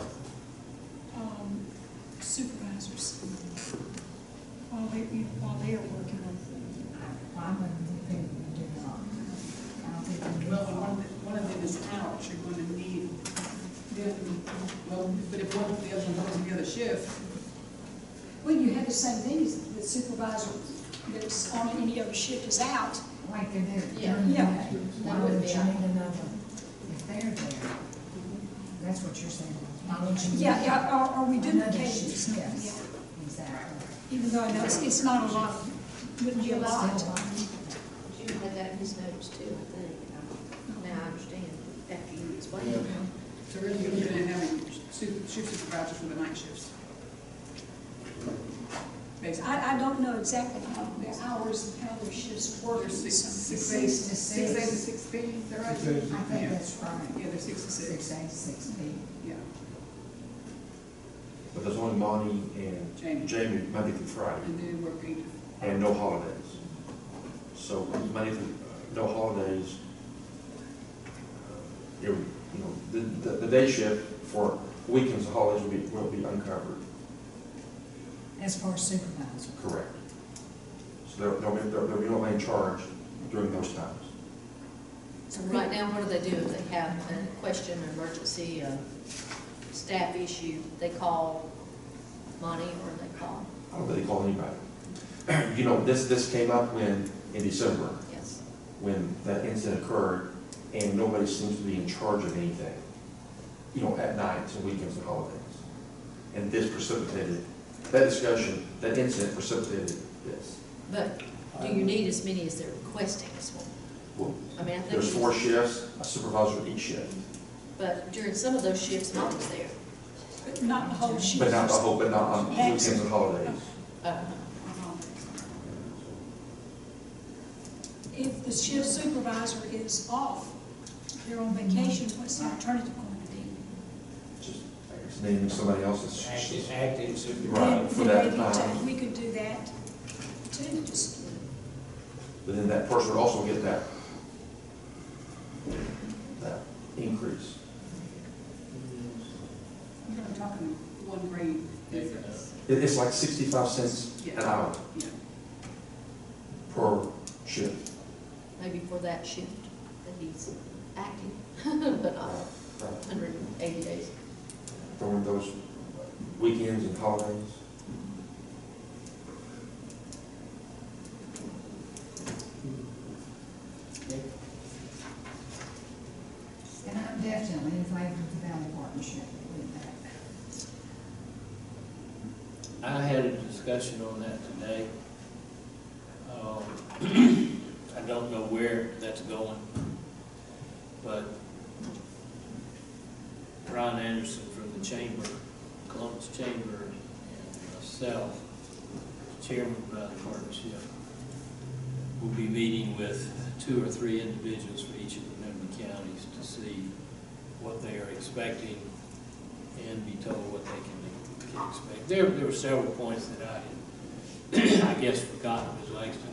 supervisors while they're working on I wouldn't think we do not. I don't think we do. Well, when one of them is out, you're going to need them, well, but if one of the other one goes in the other shift, Well, you have the same thing as the supervisor that's on any other shift is out. Like they're there Yeah. during the Yeah. day. That Why would would be you out. need another, if they're there? That's what you're saying. Why would you need Yeah, are we another duplicating? shift? Yes, Yeah. exactly. Even though I know it's not a lot, wouldn't be a lot. Still, You had that in his notes too, I think. Now I understand after you explained it. so really you're looking at having shift supervisors for the night shifts. Basically. I don't know exactly how their hours and how their shifts work. They're in some- 6 to A to 6. 6 P, is that right? I think that's right. Yeah, they're 6 to 6. 6 A to 6 P. Yeah. But there's only Monty and Jamie Monday through Friday, And then they work 8 to and no holidays. So Monday through, no holidays. The day shift for weekends and holidays will be uncovered. As far as supervisor. Correct. So there'll be no main charge during those times. So right now, what do they do if they have a question, an emergency, staff issue? They call Monty or they call? I don't really call anybody. This came up in December, Yes. when that incident occurred, and nobody seems to be in charge of anything, you know, at nights and weekends and holidays. And this precipitated, that discussion, that incident precipitated this. But do you need as many as they're requesting as well? Well, I mean, I think. there's 4 shifts, a supervisor at each shift, But during some of those shifts, Molly's there. But not the whole shift. but not the whole, but not on weekends and holidays. If the shift supervisor is off, they're on vacation, what's the alternative going to be? Just, I guess, naming somebody else's. Acting supervisor. Right, for Then that maybe time. we could do that too, just, But then that person would also get that increase. You're talking 1 grade difference. It's like 65 cents an hour Yeah. per shift. Maybe for that shift that he's active, but not 180 days. During those weekends and holidays. And I'm definitely in favor of the Valley Partnership with that. I had a discussion on that today. I don't know where that's going, but Ron Anderson from the Chamber, Columbus Chamber, and myself, Chairman of the Partnership, will be meeting with 2 or 3 individuals for each of the member counties to see what they are expecting and be told what they can expect. There were several points that I had, I guess, forgotten, Ms. Langston.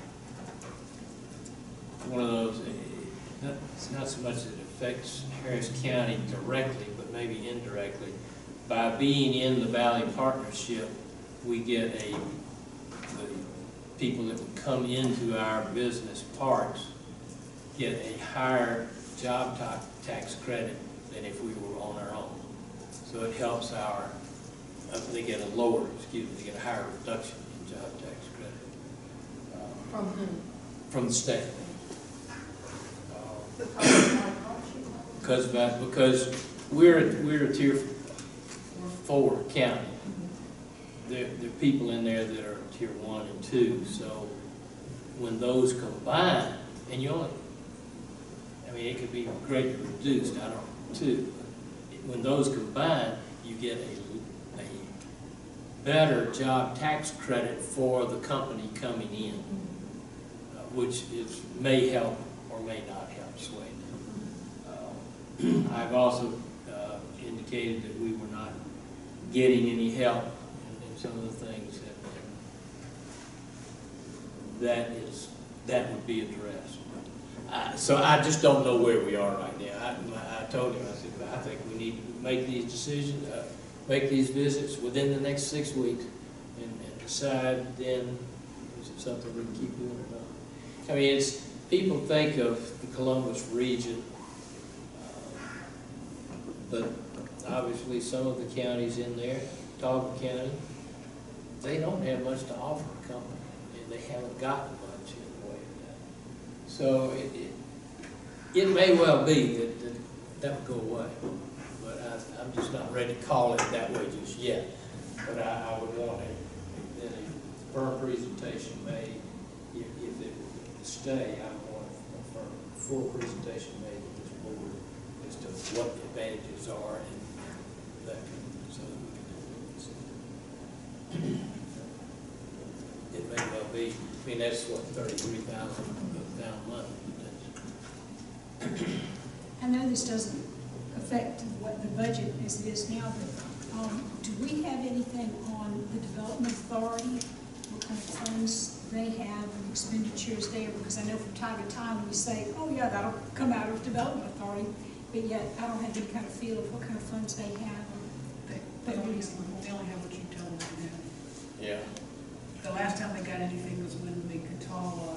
One of those, it's not so much that it affects Harris County directly, but maybe indirectly. By being in the Valley Partnership, we get the people that would come into our business parks get a higher job tax credit than if we were on our own. So it helps our, they get a higher reduction in job tax credit. From whom? From the state. Because we're a tier 4 county. There are people in there that are tier 1 and 2, so when those combine, and you only, I mean, it could be greatly reduced, I don't know, too. When those combine, you get a better job tax credit for the company coming in, which may help or may not help sway them. I've also indicated that we were not getting any help in some of the things that would be addressed. So I just don't know where we are right now. I told him, I said, I think we need to make these decisions, make these visits within the next 6 weeks and decide then is it something we can keep doing or not. I mean, people think of the Columbus region, but obviously some of the counties in there, Talbot County, they don't have much to offer a company, and they haven't gotten much in the way of that. So it may well be that would go away, but I'm just not ready to call it that way just yet. But I would want a firm presentation made, if it would stay, I would want a full presentation made to this board as to what the advantages are and that, so that we can do it. It may well be, I mean, that's what, $33,000 a month. I know this doesn't affect what the budget as it is now, but do we have anything on the Development Authority? What kind of funds they have and expenditures there? Because I know from time to time we say, oh yeah, that'll come out of Development Authority, but yet I don't have any kind of feel of what kind of funds they have. They only have what you tell them to have. Yeah. The last time they got anything was when the Catawba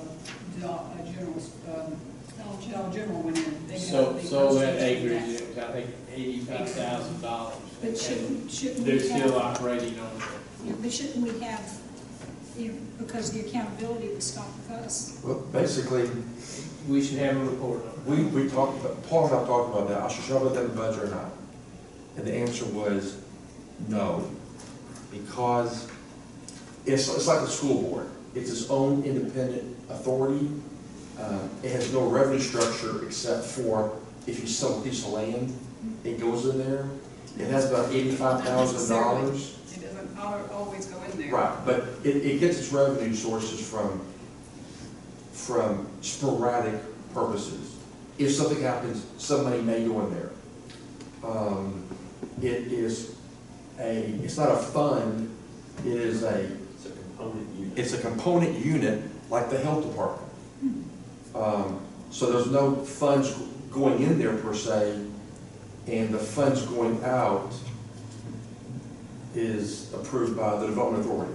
Dollar General went in. They got So the that acreage, construction is, I think, $85,000. But shouldn't They're we still have, operating on it. but shouldn't we have, because the accountability would stop with us? Well, basically, we should have a report on it. We talked about, Paul and I talked about that, I should show that in the budget or not. And the answer was no, because it's like the school board. It's its own independent authority. It has no revenue structure except for if you sell a piece of land, it goes in there. It has about $85,000. It doesn't always go in there. Right, but it gets its revenue sources from sporadic purposes. If something happens, some money may go in there. It's not a fund, It's a component unit. it's a component unit like the health department. So there's no funds going in there per se, and the funds going out is approved by the Development Authority.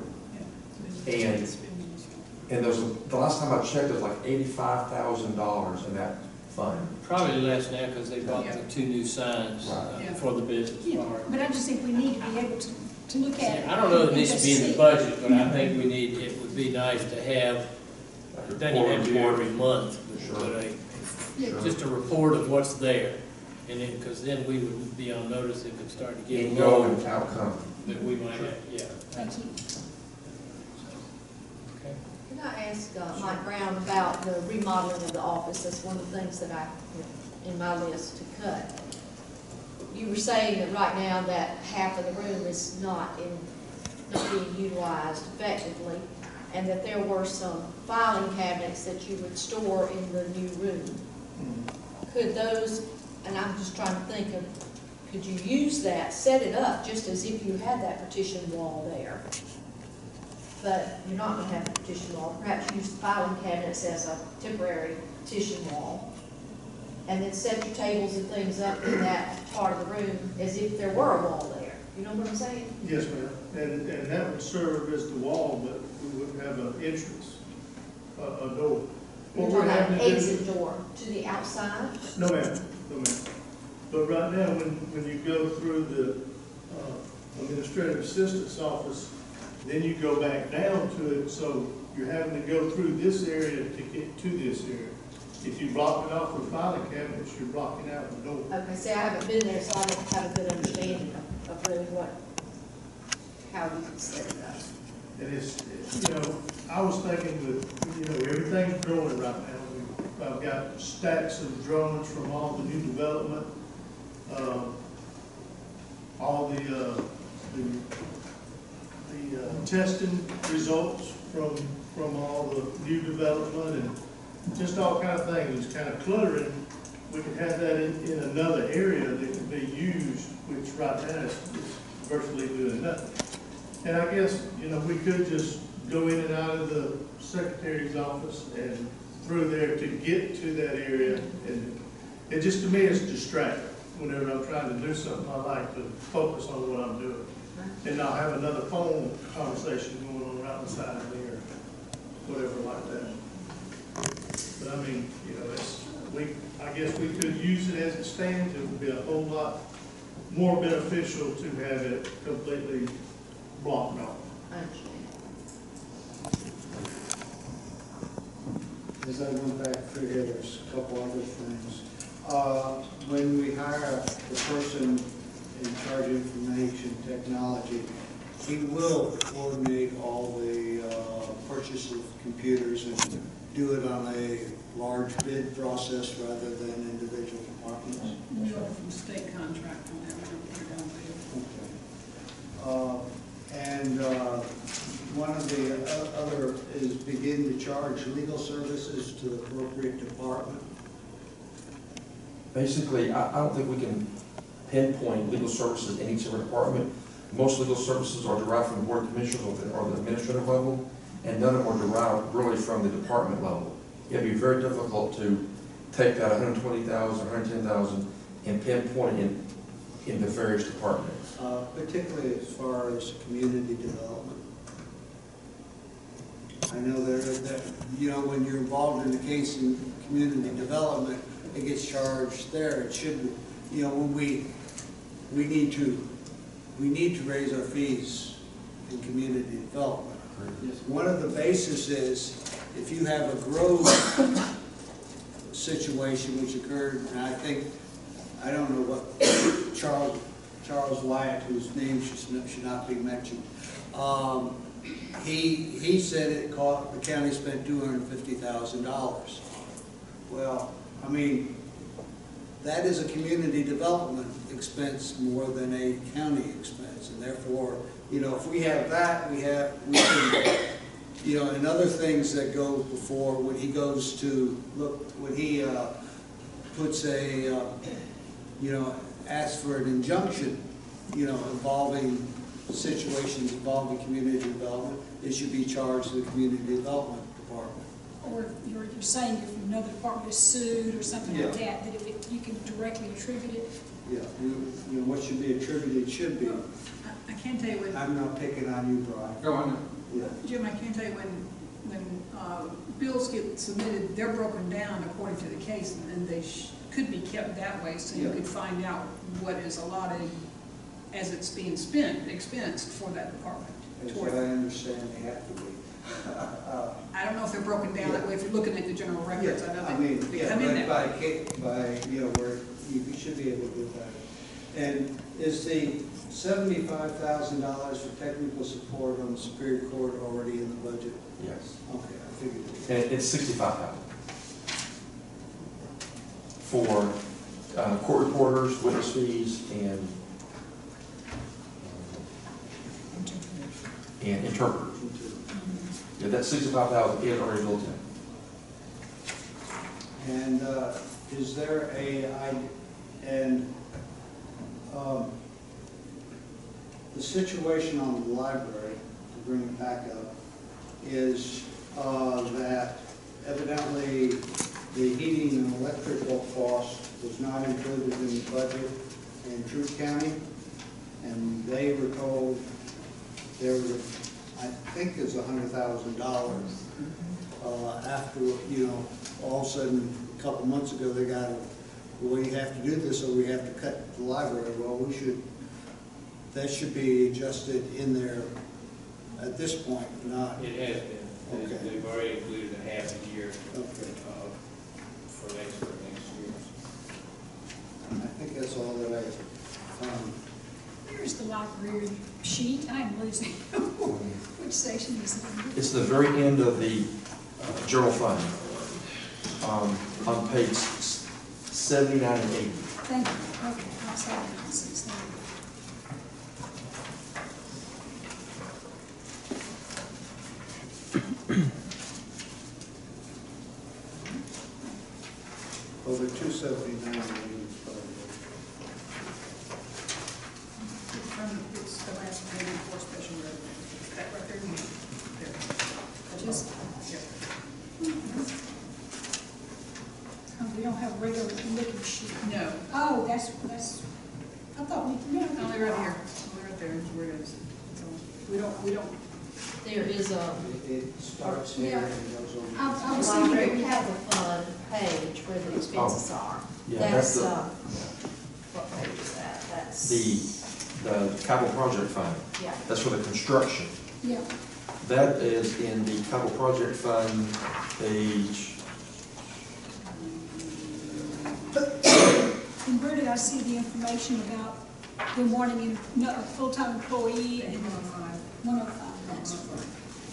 And the last time I checked, there's like $85,000 in that fund. Probably less now because they bought the 2 new signs Right. for the business Yeah, part. but I just think we need to be able to look at it. I don't know if it needs to be in the and budget, but I think it would be nice to have, it doesn't even have to be every month, but Sure. just a report of what's there. And then, because then we would be on notice if it started getting In go low, and outcome. that we might have, yeah. Thank you. Okay. Can I ask Mike Brown about the remodeling of the office? That's one of the things that in my list to cut. You were saying that right now that half of the room is not being utilized effectively, and that there were some filing cabinets that you would store in the new room. Could those, and I'm just trying to think of, could you use that, set it up just as if you had that partition wall there? But you're not going to have a partition wall. Perhaps use the filing cabinets as a temporary partition wall, and then set your tables and things up in that part of the room as if there were a wall there. You know what I'm saying? Yes, ma'am, and that would serve as the wall, but we wouldn't have an entrance, a door. You're What we're talking about having an to do- exit door to the outside? No, ma'am, no, ma'am. But right now, when you go through the administrative assistant's office, then you go back down to it, so you're having to go through this area to get to this area. If you block it off with filing cabinets, you're blocking out the door. Okay, see, I haven't been there, so I don't have a good understanding of really how you can set it up. And it's, I was thinking that, everything's growing right now. I've got stacks of drawings from all the new development, all the testing results from all the new development, and just all kind of things. It's kind of cluttering. We could have that in another area that could be used, which right now is virtually doing nothing. And I guess, we could just go in and out of the secretary's office and through there to get to that area. And it just, to me, it's distracting. Whenever I'm trying to do something, I like to focus on what I'm doing and not have another phone conversation going on right beside me or whatever like that. But I mean, I guess we could use it as it stands. It would be a whole lot more beneficial to have it completely blocked off. I understand. As I went back through here, there's a couple other things. When we hire the person in charge of information technology, he will coordinate all the purchase of computers and do it on a large bid process rather than individual departments. We go from state contract on that, we don't put it down there. And one of the other is begin to charge legal services to the appropriate department. Basically, I don't think we can pinpoint legal services in each separate department. Most legal services are derived from the board of commissioners or the administrative level, and none of them are derived really from the department level. It'd be very difficult to take that 120,000, 110,000 and pinpoint it in the various departments. Particularly as far as community development. I know that when you're involved in the case in community development, it gets charged there. It should, when we need to raise our fees in community development. One of the bases is if you have a grove situation which occurred, and I think, I don't know what, Charles Wyatt, whose name should not be mentioned, he said it cost, the county spent $250,000. Well, I mean, that is a community development expense more than a county expense, and therefore, you know, if we have that, we can, you know, and other things that go before, when he goes to, look, when he puts a, you know, asks for an injunction, you know, involving situations involving community development, it should be charged to the community development department. Or you're saying if another department is sued or something like Yeah. that, that if you can directly attribute it? Yeah, you know, what should be attributed should be. I can't tell you when, I'm not picking on you, Brian. Go on. Yeah. Jim, I can't tell you when bills get submitted, they're broken down according to the case, and they could be kept that way, so you Yeah. could find out what is allotted as it's being expensed for that department. As toward- I understand, they have to be. I don't know if they're broken down that way, if you're looking at the general records, I know I mean, they yeah, come in but that way. by, you know, where you should be able to do that. And is the $75,000 for technical support on the Superior Court already in the budget? Yes. Okay, I figured it. And it's 65,000 for court reporters, witness fees, and interpreters. Yeah, that 65,000 is already built in. And is there the situation on the library, to bring it back up, is that evidently the heating and electrical cost was not included in the budget in Troup County, and they were told there was, I think it's $100,000. After, you know, all of a sudden, a couple months ago, they got, well, you have to do this or we have to cut the library. Well, that should be adjusted in there at this point, not. It has been. Okay. They've already included a half a year Okay. for next year. I think that's all that I found. Here's the library sheet, I'm losing. Which section is it? It's the very end of the general fund, on page 79 and 80. Thank you, okay, I'll say analysis, thank you. Well, they're 279. It's the last payment for special revenue. That right there, there. Just, Yeah. oh, we don't have a regular looking sheet. No, Oh, that's, I thought we, no. only right here, only right there is where it is. So, we don't, There is a, It starts here and goes on. I was thinking library, that we we have the fund page where the expenses are. Yeah, that's the, What page is that? That's. the capital project fund. Yeah. That's for the construction. Yeah, That is in the capital project fund, page, and where did I see the information about them wanting a full-time employee and 105? That's right.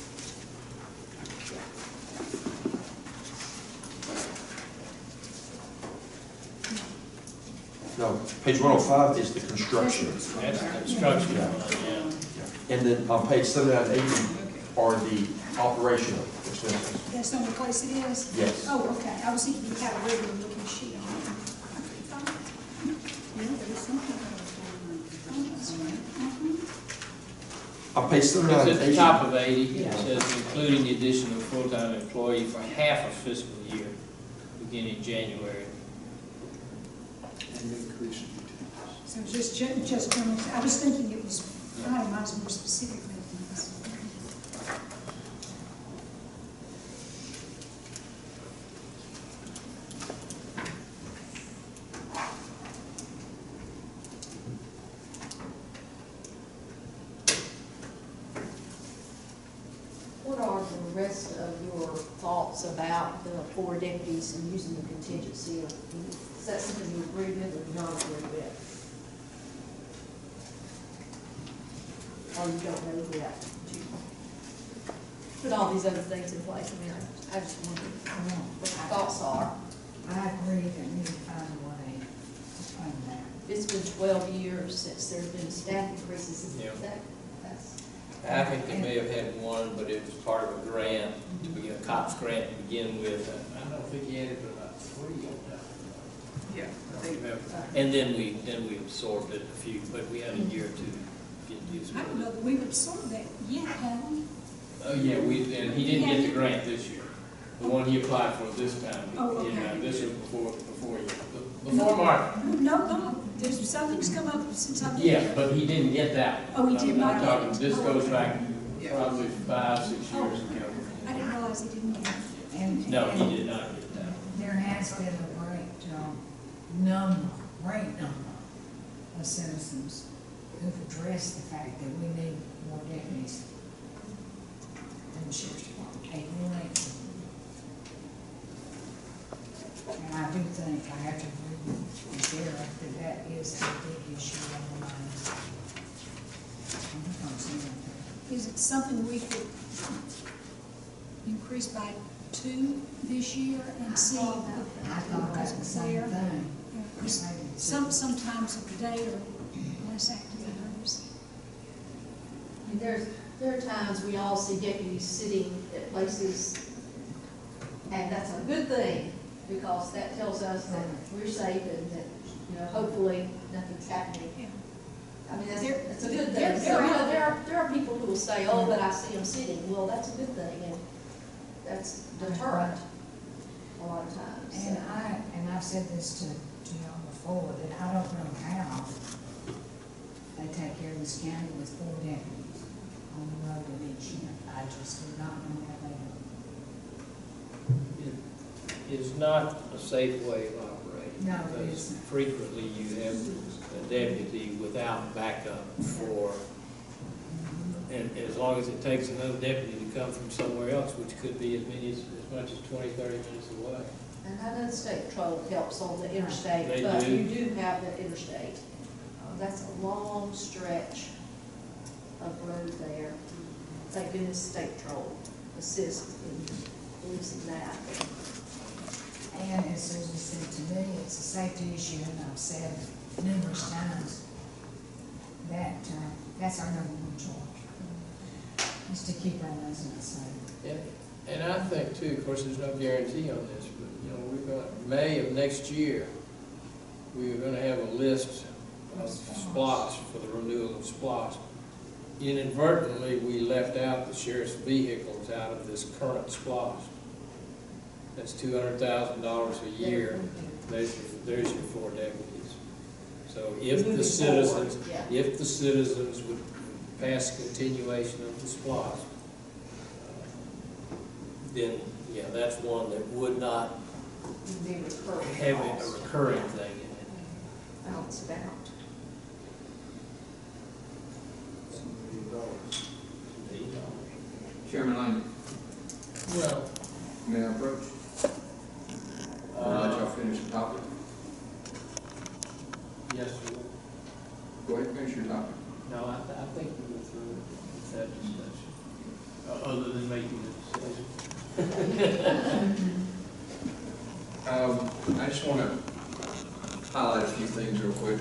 no, page 105 is the construction. That's the construction fund, yeah. And then on page 79 and 80 are the operational expenses. That's the only place it is? Yes. Oh, okay, I was thinking you had a regular looking sheet on it. yeah, there was something that was going on. Oh, that's right. On page 79 It's and at 80. the top of 80, it says including the addition of a full-time employee for half a fiscal year, beginning January. And increase in So just general, I was thinking it was itemized more specifically than this. What are the rest of your thoughts about the 4 deputies and using the contingency. Is that something you agree with or not agree with? Or you don't know yet? Put all these other things in place. I mean, I just wondered what your thoughts are. I agree that we need to find a way to fund that. It's been 12 years since there's been staff increases. Yeah. That's, I think they may have had one, but it was part of a grant, to begin, a COPS grant to begin with. I don't think he had it but about 3 on that. Yeah, I I think, remember. And then we absorbed it a few, but we had a year or two to get used I to don't know it. that we've absorbed that yet, have we? Oh, yeah, and he didn't get the grant this year. The one he applied for this time, Oh, okay. this was before Mark. No, there's, something's come up since I've been Yeah, here. but he didn't get that. Oh, he did not I'm get talking, it? this Oh, goes okay. back probably 5, 6 Oh. years ago. I didn't realize he didn't get it. And No, he did not get that. there has been a great number of citizens who've addressed the fact that we need more deputies in the sheriff's department. And I do think, I have to agree with the sheriff, that is a big issue on the mind. Is it something we could increase by 2 this year and see? I thought that's the same thing. Sometimes of the day are less active than others. I mean, there are times we all see deputies sitting at places, and that's a good thing, because that tells us that we're safe and that, hopefully nothing's happening. Yeah. I mean, that's a good thing. They're So, out. there are people who will say, oh, but I see them sitting. Well, that's a good thing, and that's deterrent a lot of times. So. And I've said this to y'all before, that I don't know how they take care of this county with 4 deputies on the road in each year. I just do not know how they do it. It is not a safe way of operating. No, it because isn't. frequently you have a deputy without backup for, and as long as it takes another deputy to come from somewhere else, which could be as much as 20, 30 minutes away. And I know the state patrol helps on the interstate, They but do. you do have the interstate. That's a long stretch of road there. Thank goodness state patrol assists in policing that. And as Susan said to me, it's a safety issue, and I've said numerous times that that's our number 1 charge, is to keep our residents safe. And I think too, of course, there's no guarantee on this, but we're going, May of next year, we are going to have a list of SPLOST for the renewal of SPLOST. Inadvertently, we left out the sheriff's vehicles out of this current SPLOST. That's $200,000 a year. There's your 4 deputies. So if the citizens would pass continuation of the SPLOST, then, yeah, that's one that would not Be recurring have a costs. recurring thing in it. Balance it out. Chairman Lane, Well, may I approach? Or let y'all finish the topic? yes, sir. Go ahead, finish your topic. No, I think we go through it with that discussion, other than making the decision. I just want to highlight a few things real quick.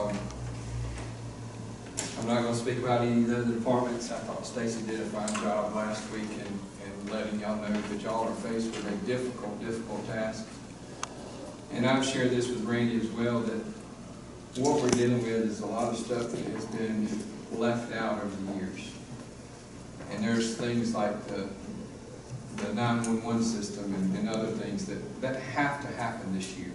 I'm not going to speak about any of the other departments. I thought Stacy did a fine job last week in letting y'all know that y'all are faced with a difficult task. And I've shared this with Randy as well, that what we're dealing with is a lot of stuff that has been left out over the years. And there's things like the 911 system and other things that have to happen this year.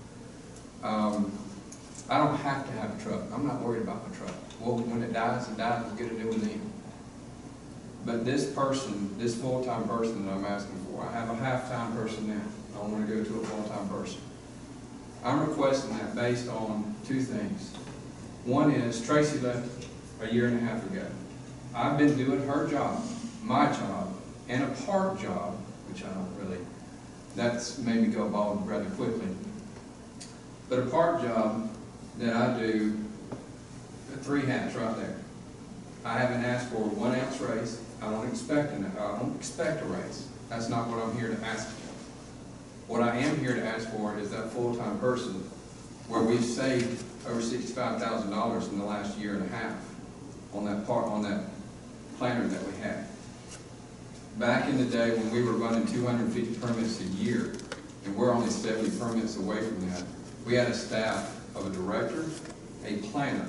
I don't have to have a truck. I'm not worried about my truck. Well, when it dies, we'll get a new one then. But this person, this full-time person that I'm asking for, I have a half-time person now. I want to go to a full-time person. I'm requesting that based on 2 things. One is Tracy left a year and a half ago. I've been doing her job, my job, and a part job, which I don't really That's made me go bald rather quickly. But a part job that I do, 3 hats right there. I haven't asked for a 1 ounce raise. I don't expect a raise. That's not what I'm here to ask for. What I am here to ask for is that full-time person where we've saved over $65,000 in the last year and a half on that planner that we had. Back in the day when we were running 250 permits a year, and we're only 70 permits away from that, we had a staff of a director, a planner,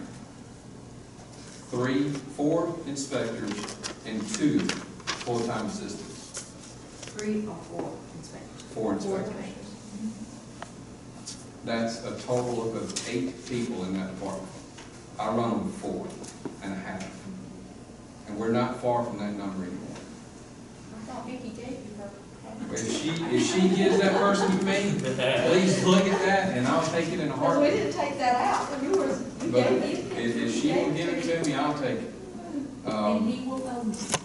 4 inspectors, and 2 full-time assistants. 3 or 4 inspectors? 4 inspectors. That's a total of 8 people in that department. I run them 4.5. And we're not far from that number anymore. I thought Vicki gave you her. If she gives that person to me, please look at that and I'll take it in a Because we heartbeat. didn't take that out when you were, you But gave it. if she will give it to me, I'll take it. And he will own it.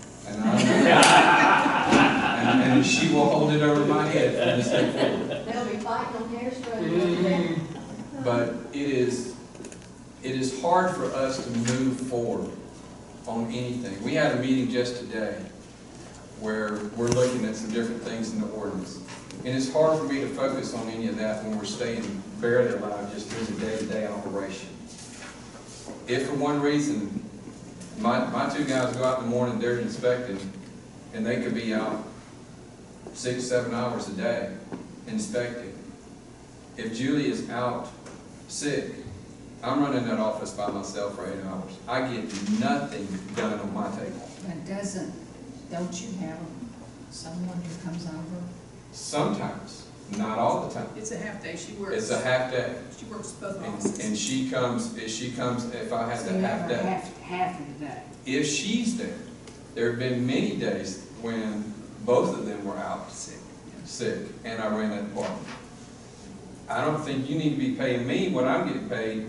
And she will hold it over my head from this day forward. They'll be fighting on Harris Road. But it is hard for us to move forward on anything. We had a meeting just today where we're looking at some different things in the ordinance. And it's hard for me to focus on any of that when we're staying barely alive just doing the day-to-day operation. If for one reason, my 2 guys go out in the morning, they're inspecting, and they could be out 6, 7 hours a day inspecting. If Julie is out sick, I'm running that office by myself for 8 hours. I get nothing done on my table. But don't you have someone who comes over? Sometimes, not all the time. It's a half day, she works. It's a half day. She works both offices. And she comes, if I have So that you half have day. her half of the day. If she's there, there have been many days when both of them were out sick, and I ran that department. I don't think you need to be paying me what I'm getting paid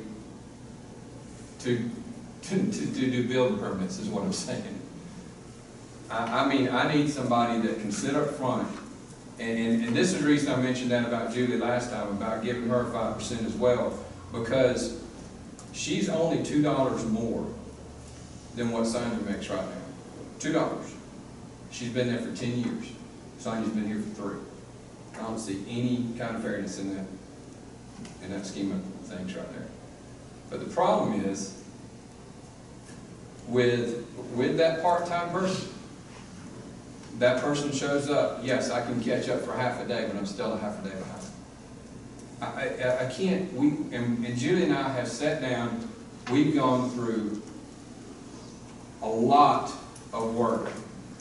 to do building permits, is what I'm saying. I mean, I need somebody that can sit up front, and this is the reason I mentioned that about Julie last time, about giving her 5% as well, because she's only $2 more than what Sandra makes right now. $2. She's been there for 10 years. Sonia's been here for 3. I don't see any kind of fairness in that scheme of things right there. But the problem is, with that part-time person, that person shows up, yes, I can catch up for half a day, but I'm still a half a day behind. I can't, and Julie and I have sat down, we've gone through a lot of work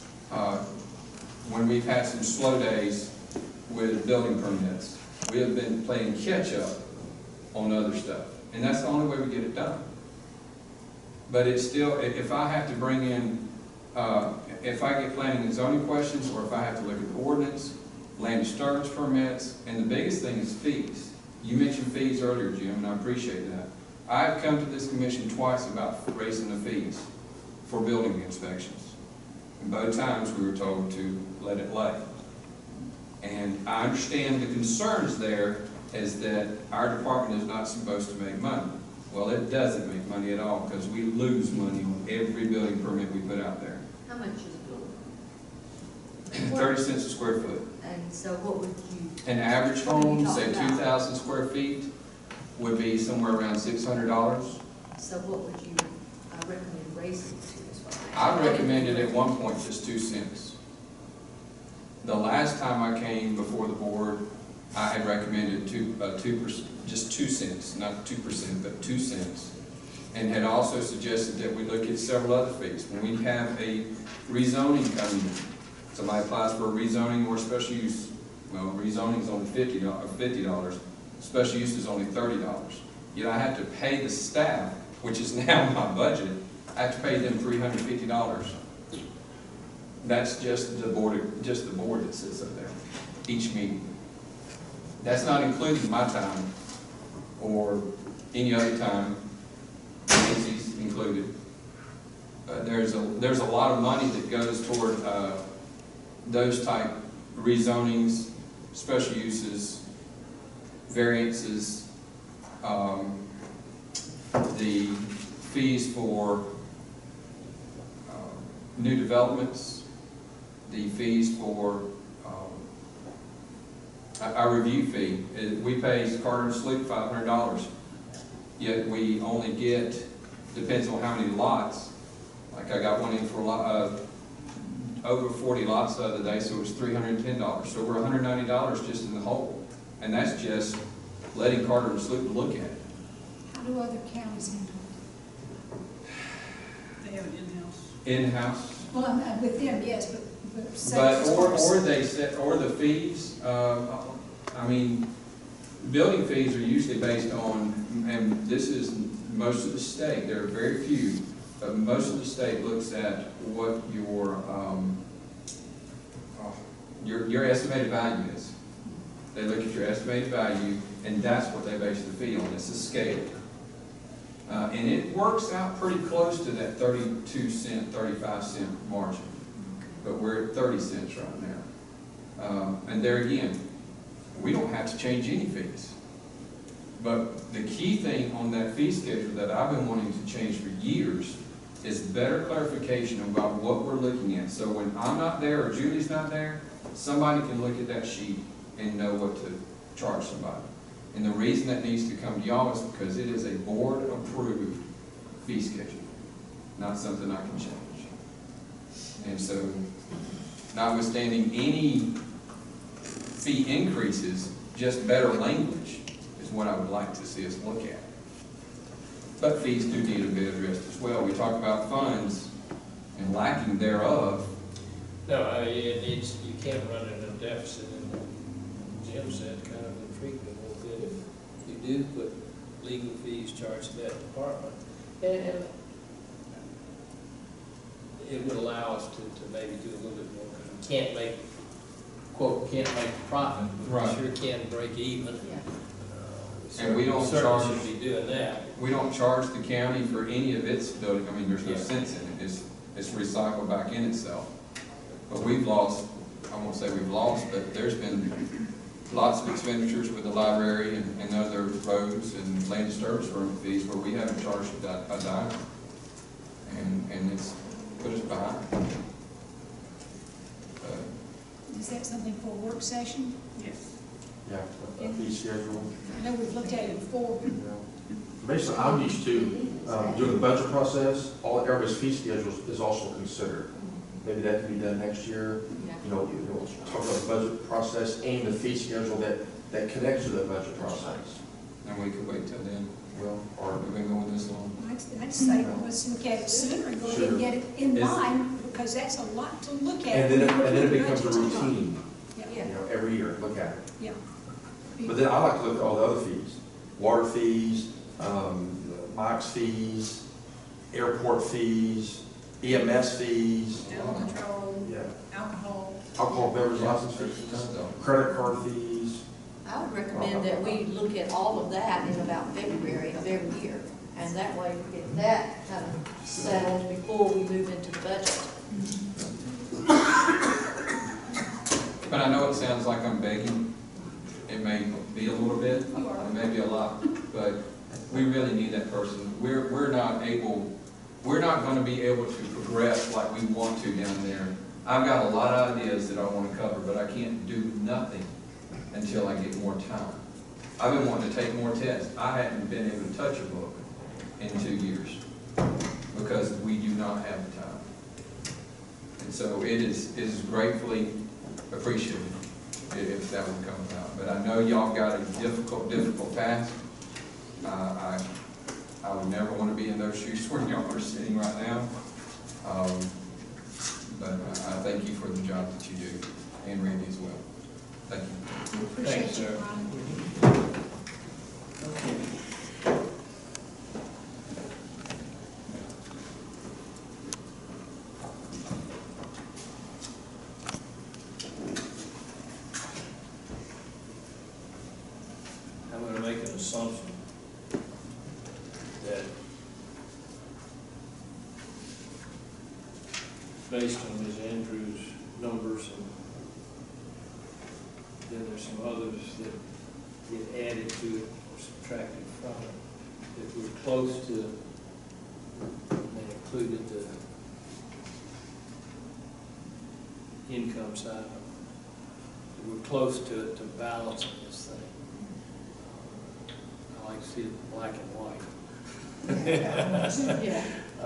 when we've had some slow days with building permits. We have been playing catch up on other stuff, and that's the only way we get it done. But it's still, if I have to bring in, if I get planning and zoning questions, or if I have to look at the ordinance, land disturbance permits, and the biggest thing is fees. You mentioned fees earlier, Jim, and I appreciate that. I've come to this commission twice about raising the fees for building inspections. And both times we were told to let it lay. And I understand the concerns there is that our department is not supposed to make money. Well, it doesn't make money at all, because we lose money on every building permit we put out there. How much is a building? 30 cents a square foot. And so what would you? An average What are you home, talking say about? 2,000 square feet, would be somewhere around $600. So what would you recommend raising it to as well? I recommended at one point just 2 cents. The last time I came before the board, I had recommended 2%, just 2 cents, not 2%, but 2 cents. And had also suggested that we look at several other fees. When we have a rezoning coming in, somebody applies for a rezoning or special use, well, rezoning is only $50, special use is only $30. Yet I have to pay the staff, which is now my budget, I have to pay them $350. That's just the board that sits up there, each meeting. That's not including my time or any other time, Nancy's included. There's a lot of money that goes toward those type rezonings, special uses, variances, the fees for new developments, the fees for our review fee. We pay Carter and Sloop $500, yet we only get, depends on how many lots. Like I got one in for over 40 lots the other day, so it was $310. So we're $190 just in the hole. And that's just letting Carter and Sloop look at it. How do other counties handle They have an in-house. In-house. it? Well, I'm with them, yes, but say But, as far as- or they set, or the fees, I mean, building fees are usually based on, and this is most of the state, there are very few, but most of the state looks at what your estimated value is. They look at your estimated value, and that's what they base the fee on. It's a scale. And it works out pretty close to that 32-cent, 35-cent margin. But we're at 30 cents right now. And there again, we don't have to change any fees. But the key thing on that fee schedule that I've been wanting to change for years is better clarification about what we're looking at. So when I'm not there or Julie's not there, somebody can look at that sheet and know what to charge somebody. And the reason that needs to come to y'all is because it is a board-approved fee schedule, not something I can change. And so, notwithstanding any fee increases, just better language is what I would like to see us look at. But fees do need to be addressed as well. We talk about funds and lacking thereof. No, it's, you can't run in a deficit, and Jim said kind of intrigued me a little bit. If you do put legal fees charged to that department, and it would allow us to maybe do a little bit more, because we can't make, quote, can't make a profit, but Right. we sure can break even. And we don't certainly charge- should be doing that. We don't charge the county for any of its building. I mean, there's no sense in it. It's recycled back in itself. But we've lost, I won't say we've lost, but there's been lots of expenditures with the library and other roads and land disturbance room fees where we haven't charged a dime. And it's put us behind. Is that something for a work session? Yes. Yeah, a fee schedule. I know we've looked at it before. Basically, I'm used to doing the budget process, everybody's fee schedule is also considered. Maybe that can be done next year. You know, talk about the budget process and the fee schedule that connects to the budget process. And we could wait till then. Well, or We've been going this long. I'd say let's look at it sooner and go ahead and get it in Is- line, because that's a lot to look at. and then it becomes a routine, Yeah, you know, every year, look at it. yeah. But then I like to look at all the other fees, water fees, Mike's fees, airport fees, EMS fees, Animal control, yeah, alcohol. alcohol beverage license fees, credit card fees. I would recommend that we look at all of that in about February of every year. And that way we get that kind of settled before we move into the budget. But I know it sounds like I'm begging. It may be a little bit, it may be a lot, but we really need that person. We're not gonna be able to progress like we want to down there. I've got a lot of ideas that I wanna cover, but I can't do nothing until I get more time. I've been wanting to take more tests. I hadn't been able to touch a book in 2 years because we do not have the time. And so it is gratefully appreciated if that would come about. But I know y'all got a difficult task. I would never want to be in those shoes where y'all are sitting right now. But I thank you for the job that you do, and Randy as well. Thank you. We appreciate Thanks, you, sir. Ron. I'm gonna make an assumption that based on Ms. Andrews' numbers and then there's some others that get added to it or subtracted from it. If we're close to, they included the income side. We're close to balancing this thing. I like to see it black and white. Yeah.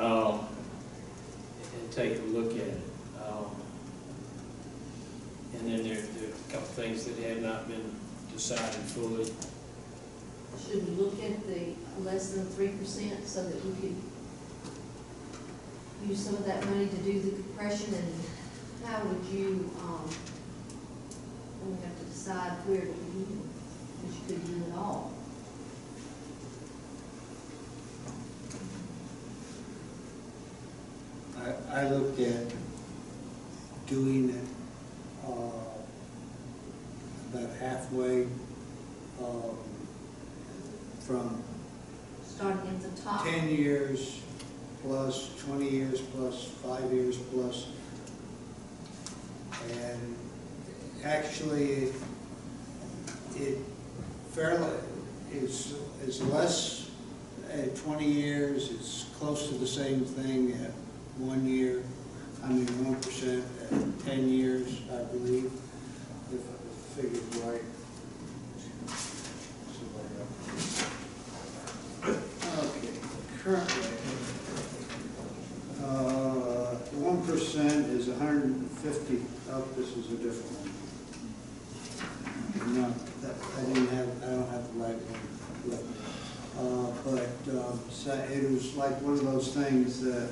And take a look at it. And then there are a couple things that have not been decided fully. Should we look at the less than 3% so that we could use some of that money to do the compression? And how would you, we have to decide where to begin, because you could do it all. I looked at doing it about halfway from Starting at the top. 10 years plus, 20 years plus, 5 years plus. And actually, it fairly is less at 20 years. It's close to the same thing at 1 year. 1% at 10 years, I believe, if the figure's right. Okay, currently, 1% is 150. Oh, this is a different one. No, I don't have the right one with me. So it was like one of those things that,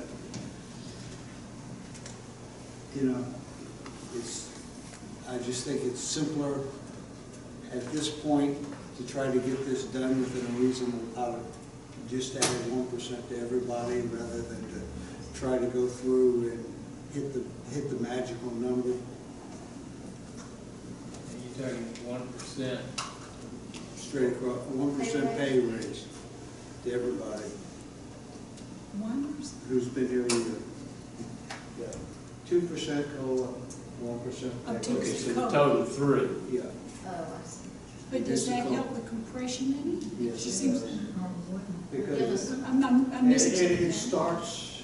I just think it's simpler at this point to try to get this done within a reasonable, just add 1% to everybody rather than to try to go through and hit the magical number. And you're talking 1%. Straight across, 1% pay raise to everybody 1%? who's been here a year. Yeah. 2% COLA, 1% Up pay to Okay, raise. so the total 3. Yeah. Oh, I see. But does that help the compression any? Yes, She it seems, does. Give Because us I'm missing it something. starts,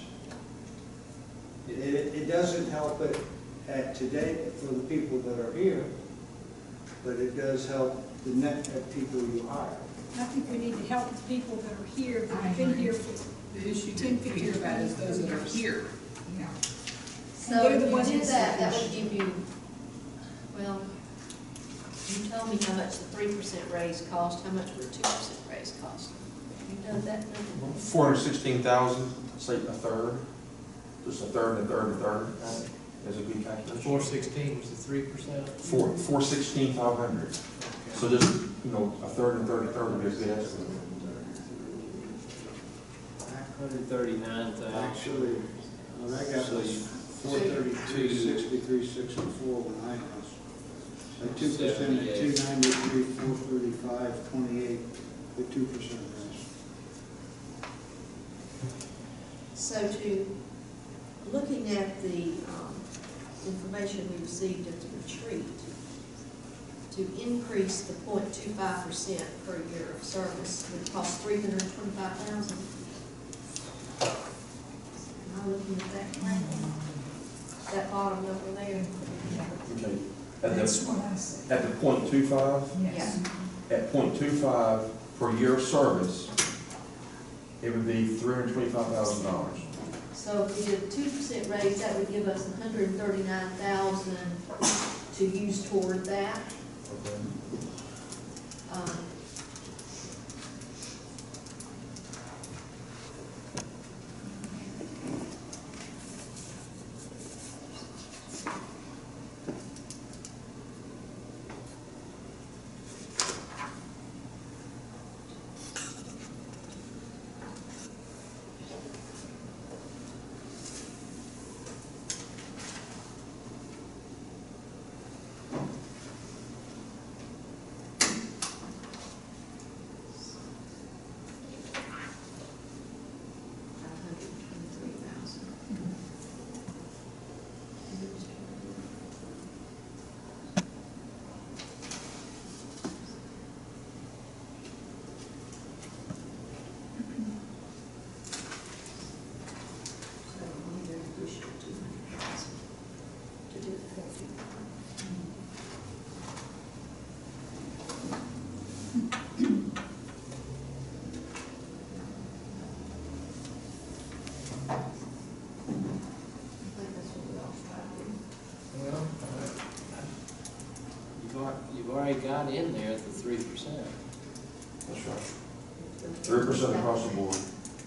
it doesn't help it at today for the people that are here, but it does help the net people you hire. I think we need to help the people that are here, that have been here for The issue 10, that we 15 hear about is those that are here. Yeah. So they're if the you ones did that- that, that would give you, well, you told me how much the 3% raise cost, how much would a 2% raise cost? You know that number? 416,000, say a third, just a third, a third, a third, is a good calculation. 416 was the 3%? 416,500. So just, a third, a third, a third would be a good estimate. 139,000. Actually, that got us 432, 63, 64 when I was. At 2% at 293, 435, 28, with 2% raise. So looking at the information we received at the retreat, to increase the 0.25% per year of service would cost $325,000. Am I looking at that correctly? That bottom number there? Okay. That's what I said. At the 0.25, Yes. at 0.25 per year of service, it would be $325,000. So if we did a 2% raise, that would give us $139,000 to use toward that. Okay. 3%. That's right. 3% across the board.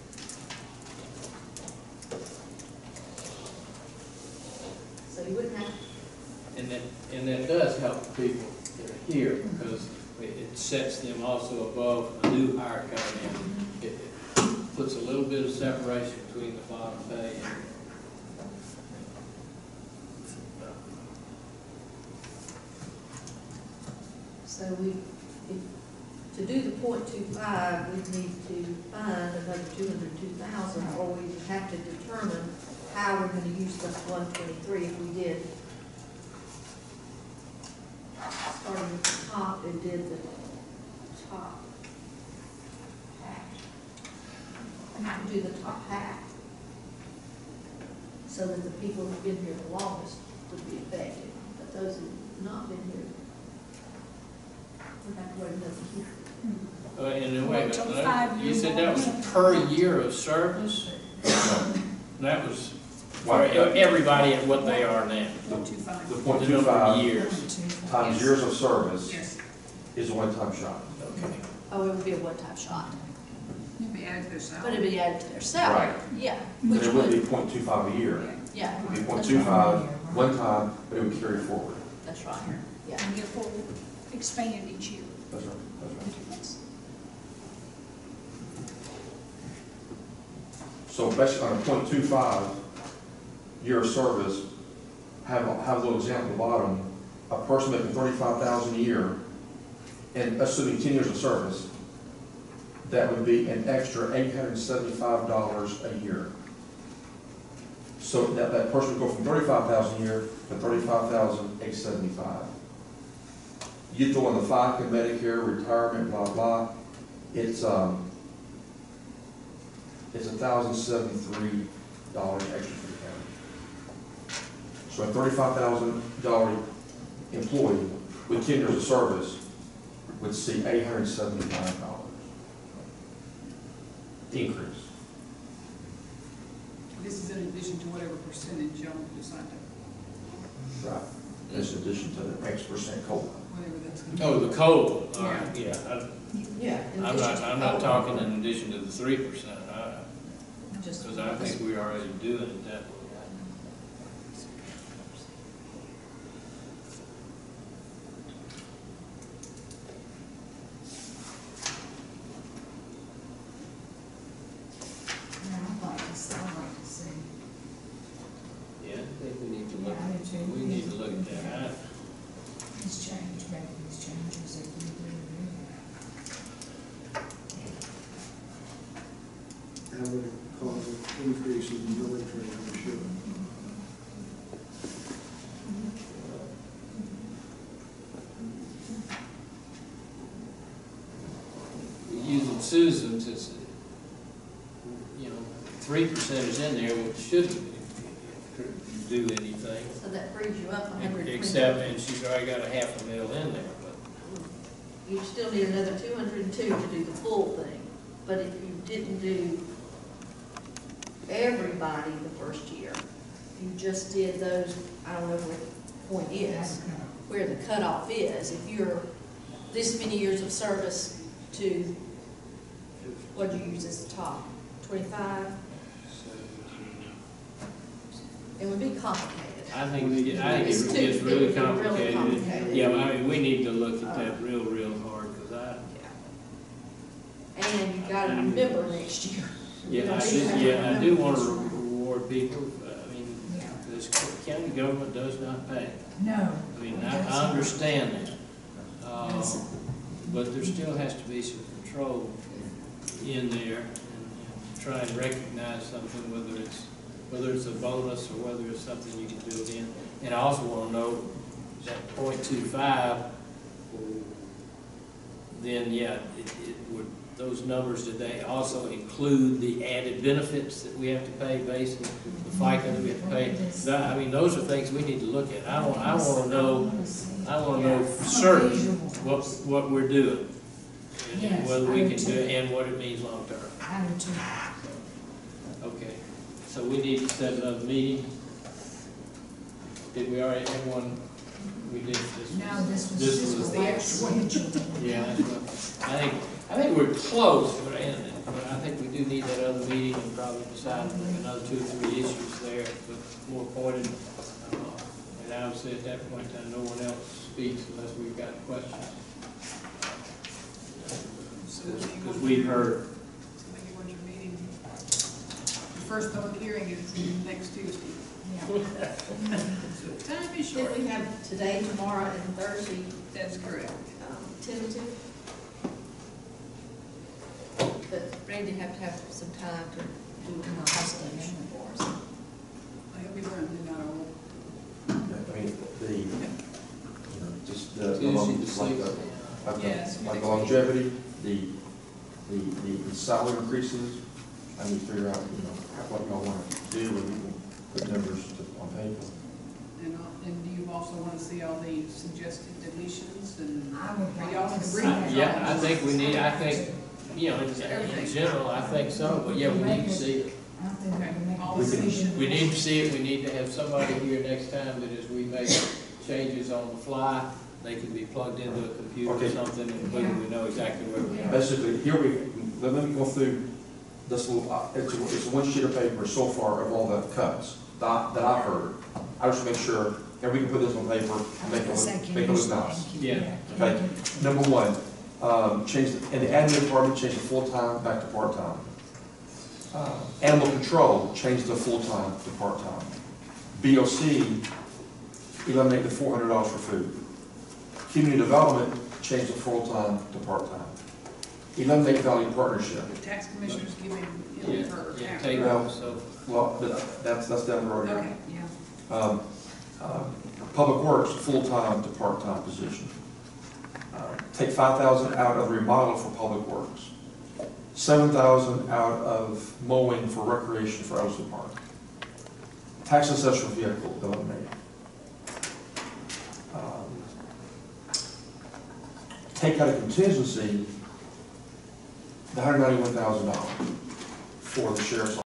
So you wouldn't have, And that does help the people that are here, because it sets them also above a new hire coming in. It puts a little bit of separation between the bottom pay and so to do the .25, we'd need to find another 202,000, or we would have to determine how we're gonna use the 123 if we did. Starting with the top, and did the top half. We could do the top half, so that the people who've been here the longest would be affected, but those who've not been here would have to wait another year. and then wait a Till minute, 5 you years said that was old. per year of service? That was for everybody at what they are now. The .25. The number of .25 years. times years of service Yes, is a one-time shot. Okay. Oh, it would be a one-time shot, you'd be added to their but salary. it'd be added to their salary, Right. yeah, But which it would be would, .25 a year. yeah, It would be .25 one time, but it would carry forward. that's right, yeah. And therefore expand each year. That's right, that's right. So basically on a .25 year of service, have a little example at the bottom, a person making $35,000 a year, and assuming 10 years of service, that would be an extra $875 a year. So that person would go from $35,000 a year to $35,875. You throw in the FICA, Medicare, retirement, blah, blah, it's $1,073 extra for the county. So a $35,000 employee with 10 years of service would see $875 increase. This is in addition to whatever percentage y'all decide to, Right. In addition to the X% COLA. whatever that's gonna be. Oh, the COLA, all right, yeah. Yeah. in I'm addition to not, I'm not COLA. talking in addition to the 3%, Just- because I think we're already doing it that way. Yeah, I'd like to see. Yeah, I think we need to Yeah, look, I do too. we need to look at that. These changes, maybe these changes that we do. That would cause an increase in military, I'm sure. Using Susan's, it's, 3% is in there, which shouldn't do anything. So that frees you up Except, $120,000. and she's already got $500,000 in there, but. You still need another 202 to do the full thing. But if you didn't do everybody the first year, you just did those, I don't know where the point is, where the cutoff is. If you're this many years of service to, what'd you use as the top, 25? It would be complicated. I think it It's too- gets it really would be really complicated. complicated. Yeah, I mean, we need to look at that real hard, because And you gotta remember next year. I do want to reward people. I mean, Yeah. this county government does not pay. No. I mean, I understand that. But there still has to be some control in there and try and recognize something, whether it's a bonus or whether it's something you can build in. And I also want to know that .25, then, yeah, it would, those numbers, did they also include the added benefits that we have to pay based on the FICA that we have to pay? I mean, those are things we need to look at. I want to know for certain what we're doing. And Yes, whether we I can do do too. it and what it means long term. I do too. Okay, so we need to set another meeting. Did we already have one We did this. No, this was This just was the last schedule. Yeah, that's what, I think we're close, but I think we do need that other meeting and probably decide another 2 or 3 issues there, but more pointed. And obviously at that point, no one else speaks unless we've got questions. Because we've heard. So maybe when's your meeting? The first public hearing is next Tuesday. Yeah. Time is Did short. we have today, tomorrow, and Thursday That's correct. tentative? But Randy have to have some time to do a consultation for us. He'll be running out all. I mean, just the, Tuesday, like the longevity, the salary increases, I need to figure out, what y'all want to do, and we can put numbers on paper. And do you also want to see all the suggested deletions and? I would Are like y'all to in see agreement? that. Yeah, I think we need, in general, I think so, but yeah, we need to see it. I don't think we can make a We can- decision. We need to see it, we need to have somebody here next time that as we make changes on the fly, they can be plugged into a computer or Okay. something, and we know exactly where we are. Basically, let me go through this little, it's one sheet of paper so far of all the cuts that I heard. I just make sure, and we can put this on paper, and make it look nice. Yeah. Okay, number one, in the admin department, change the full-time back to part-time. Animal control, change the full-time to part-time. BOC, eliminate the $400 for food. Community development, change the full-time to part-time. Eliminate value partnership. The tax commissioner's giving Yeah, him her. yeah, half. take Well, it, so. Well, that's down the road. Okay. Yeah. Public Works, full-time to part-time position. Take 5,000 out of remodel for Public Works. 7,000 out of mowing for recreation for Ellison Park. Tax assessor vehicle, eliminate. Take out of contingency the $191,000 for the sheriff's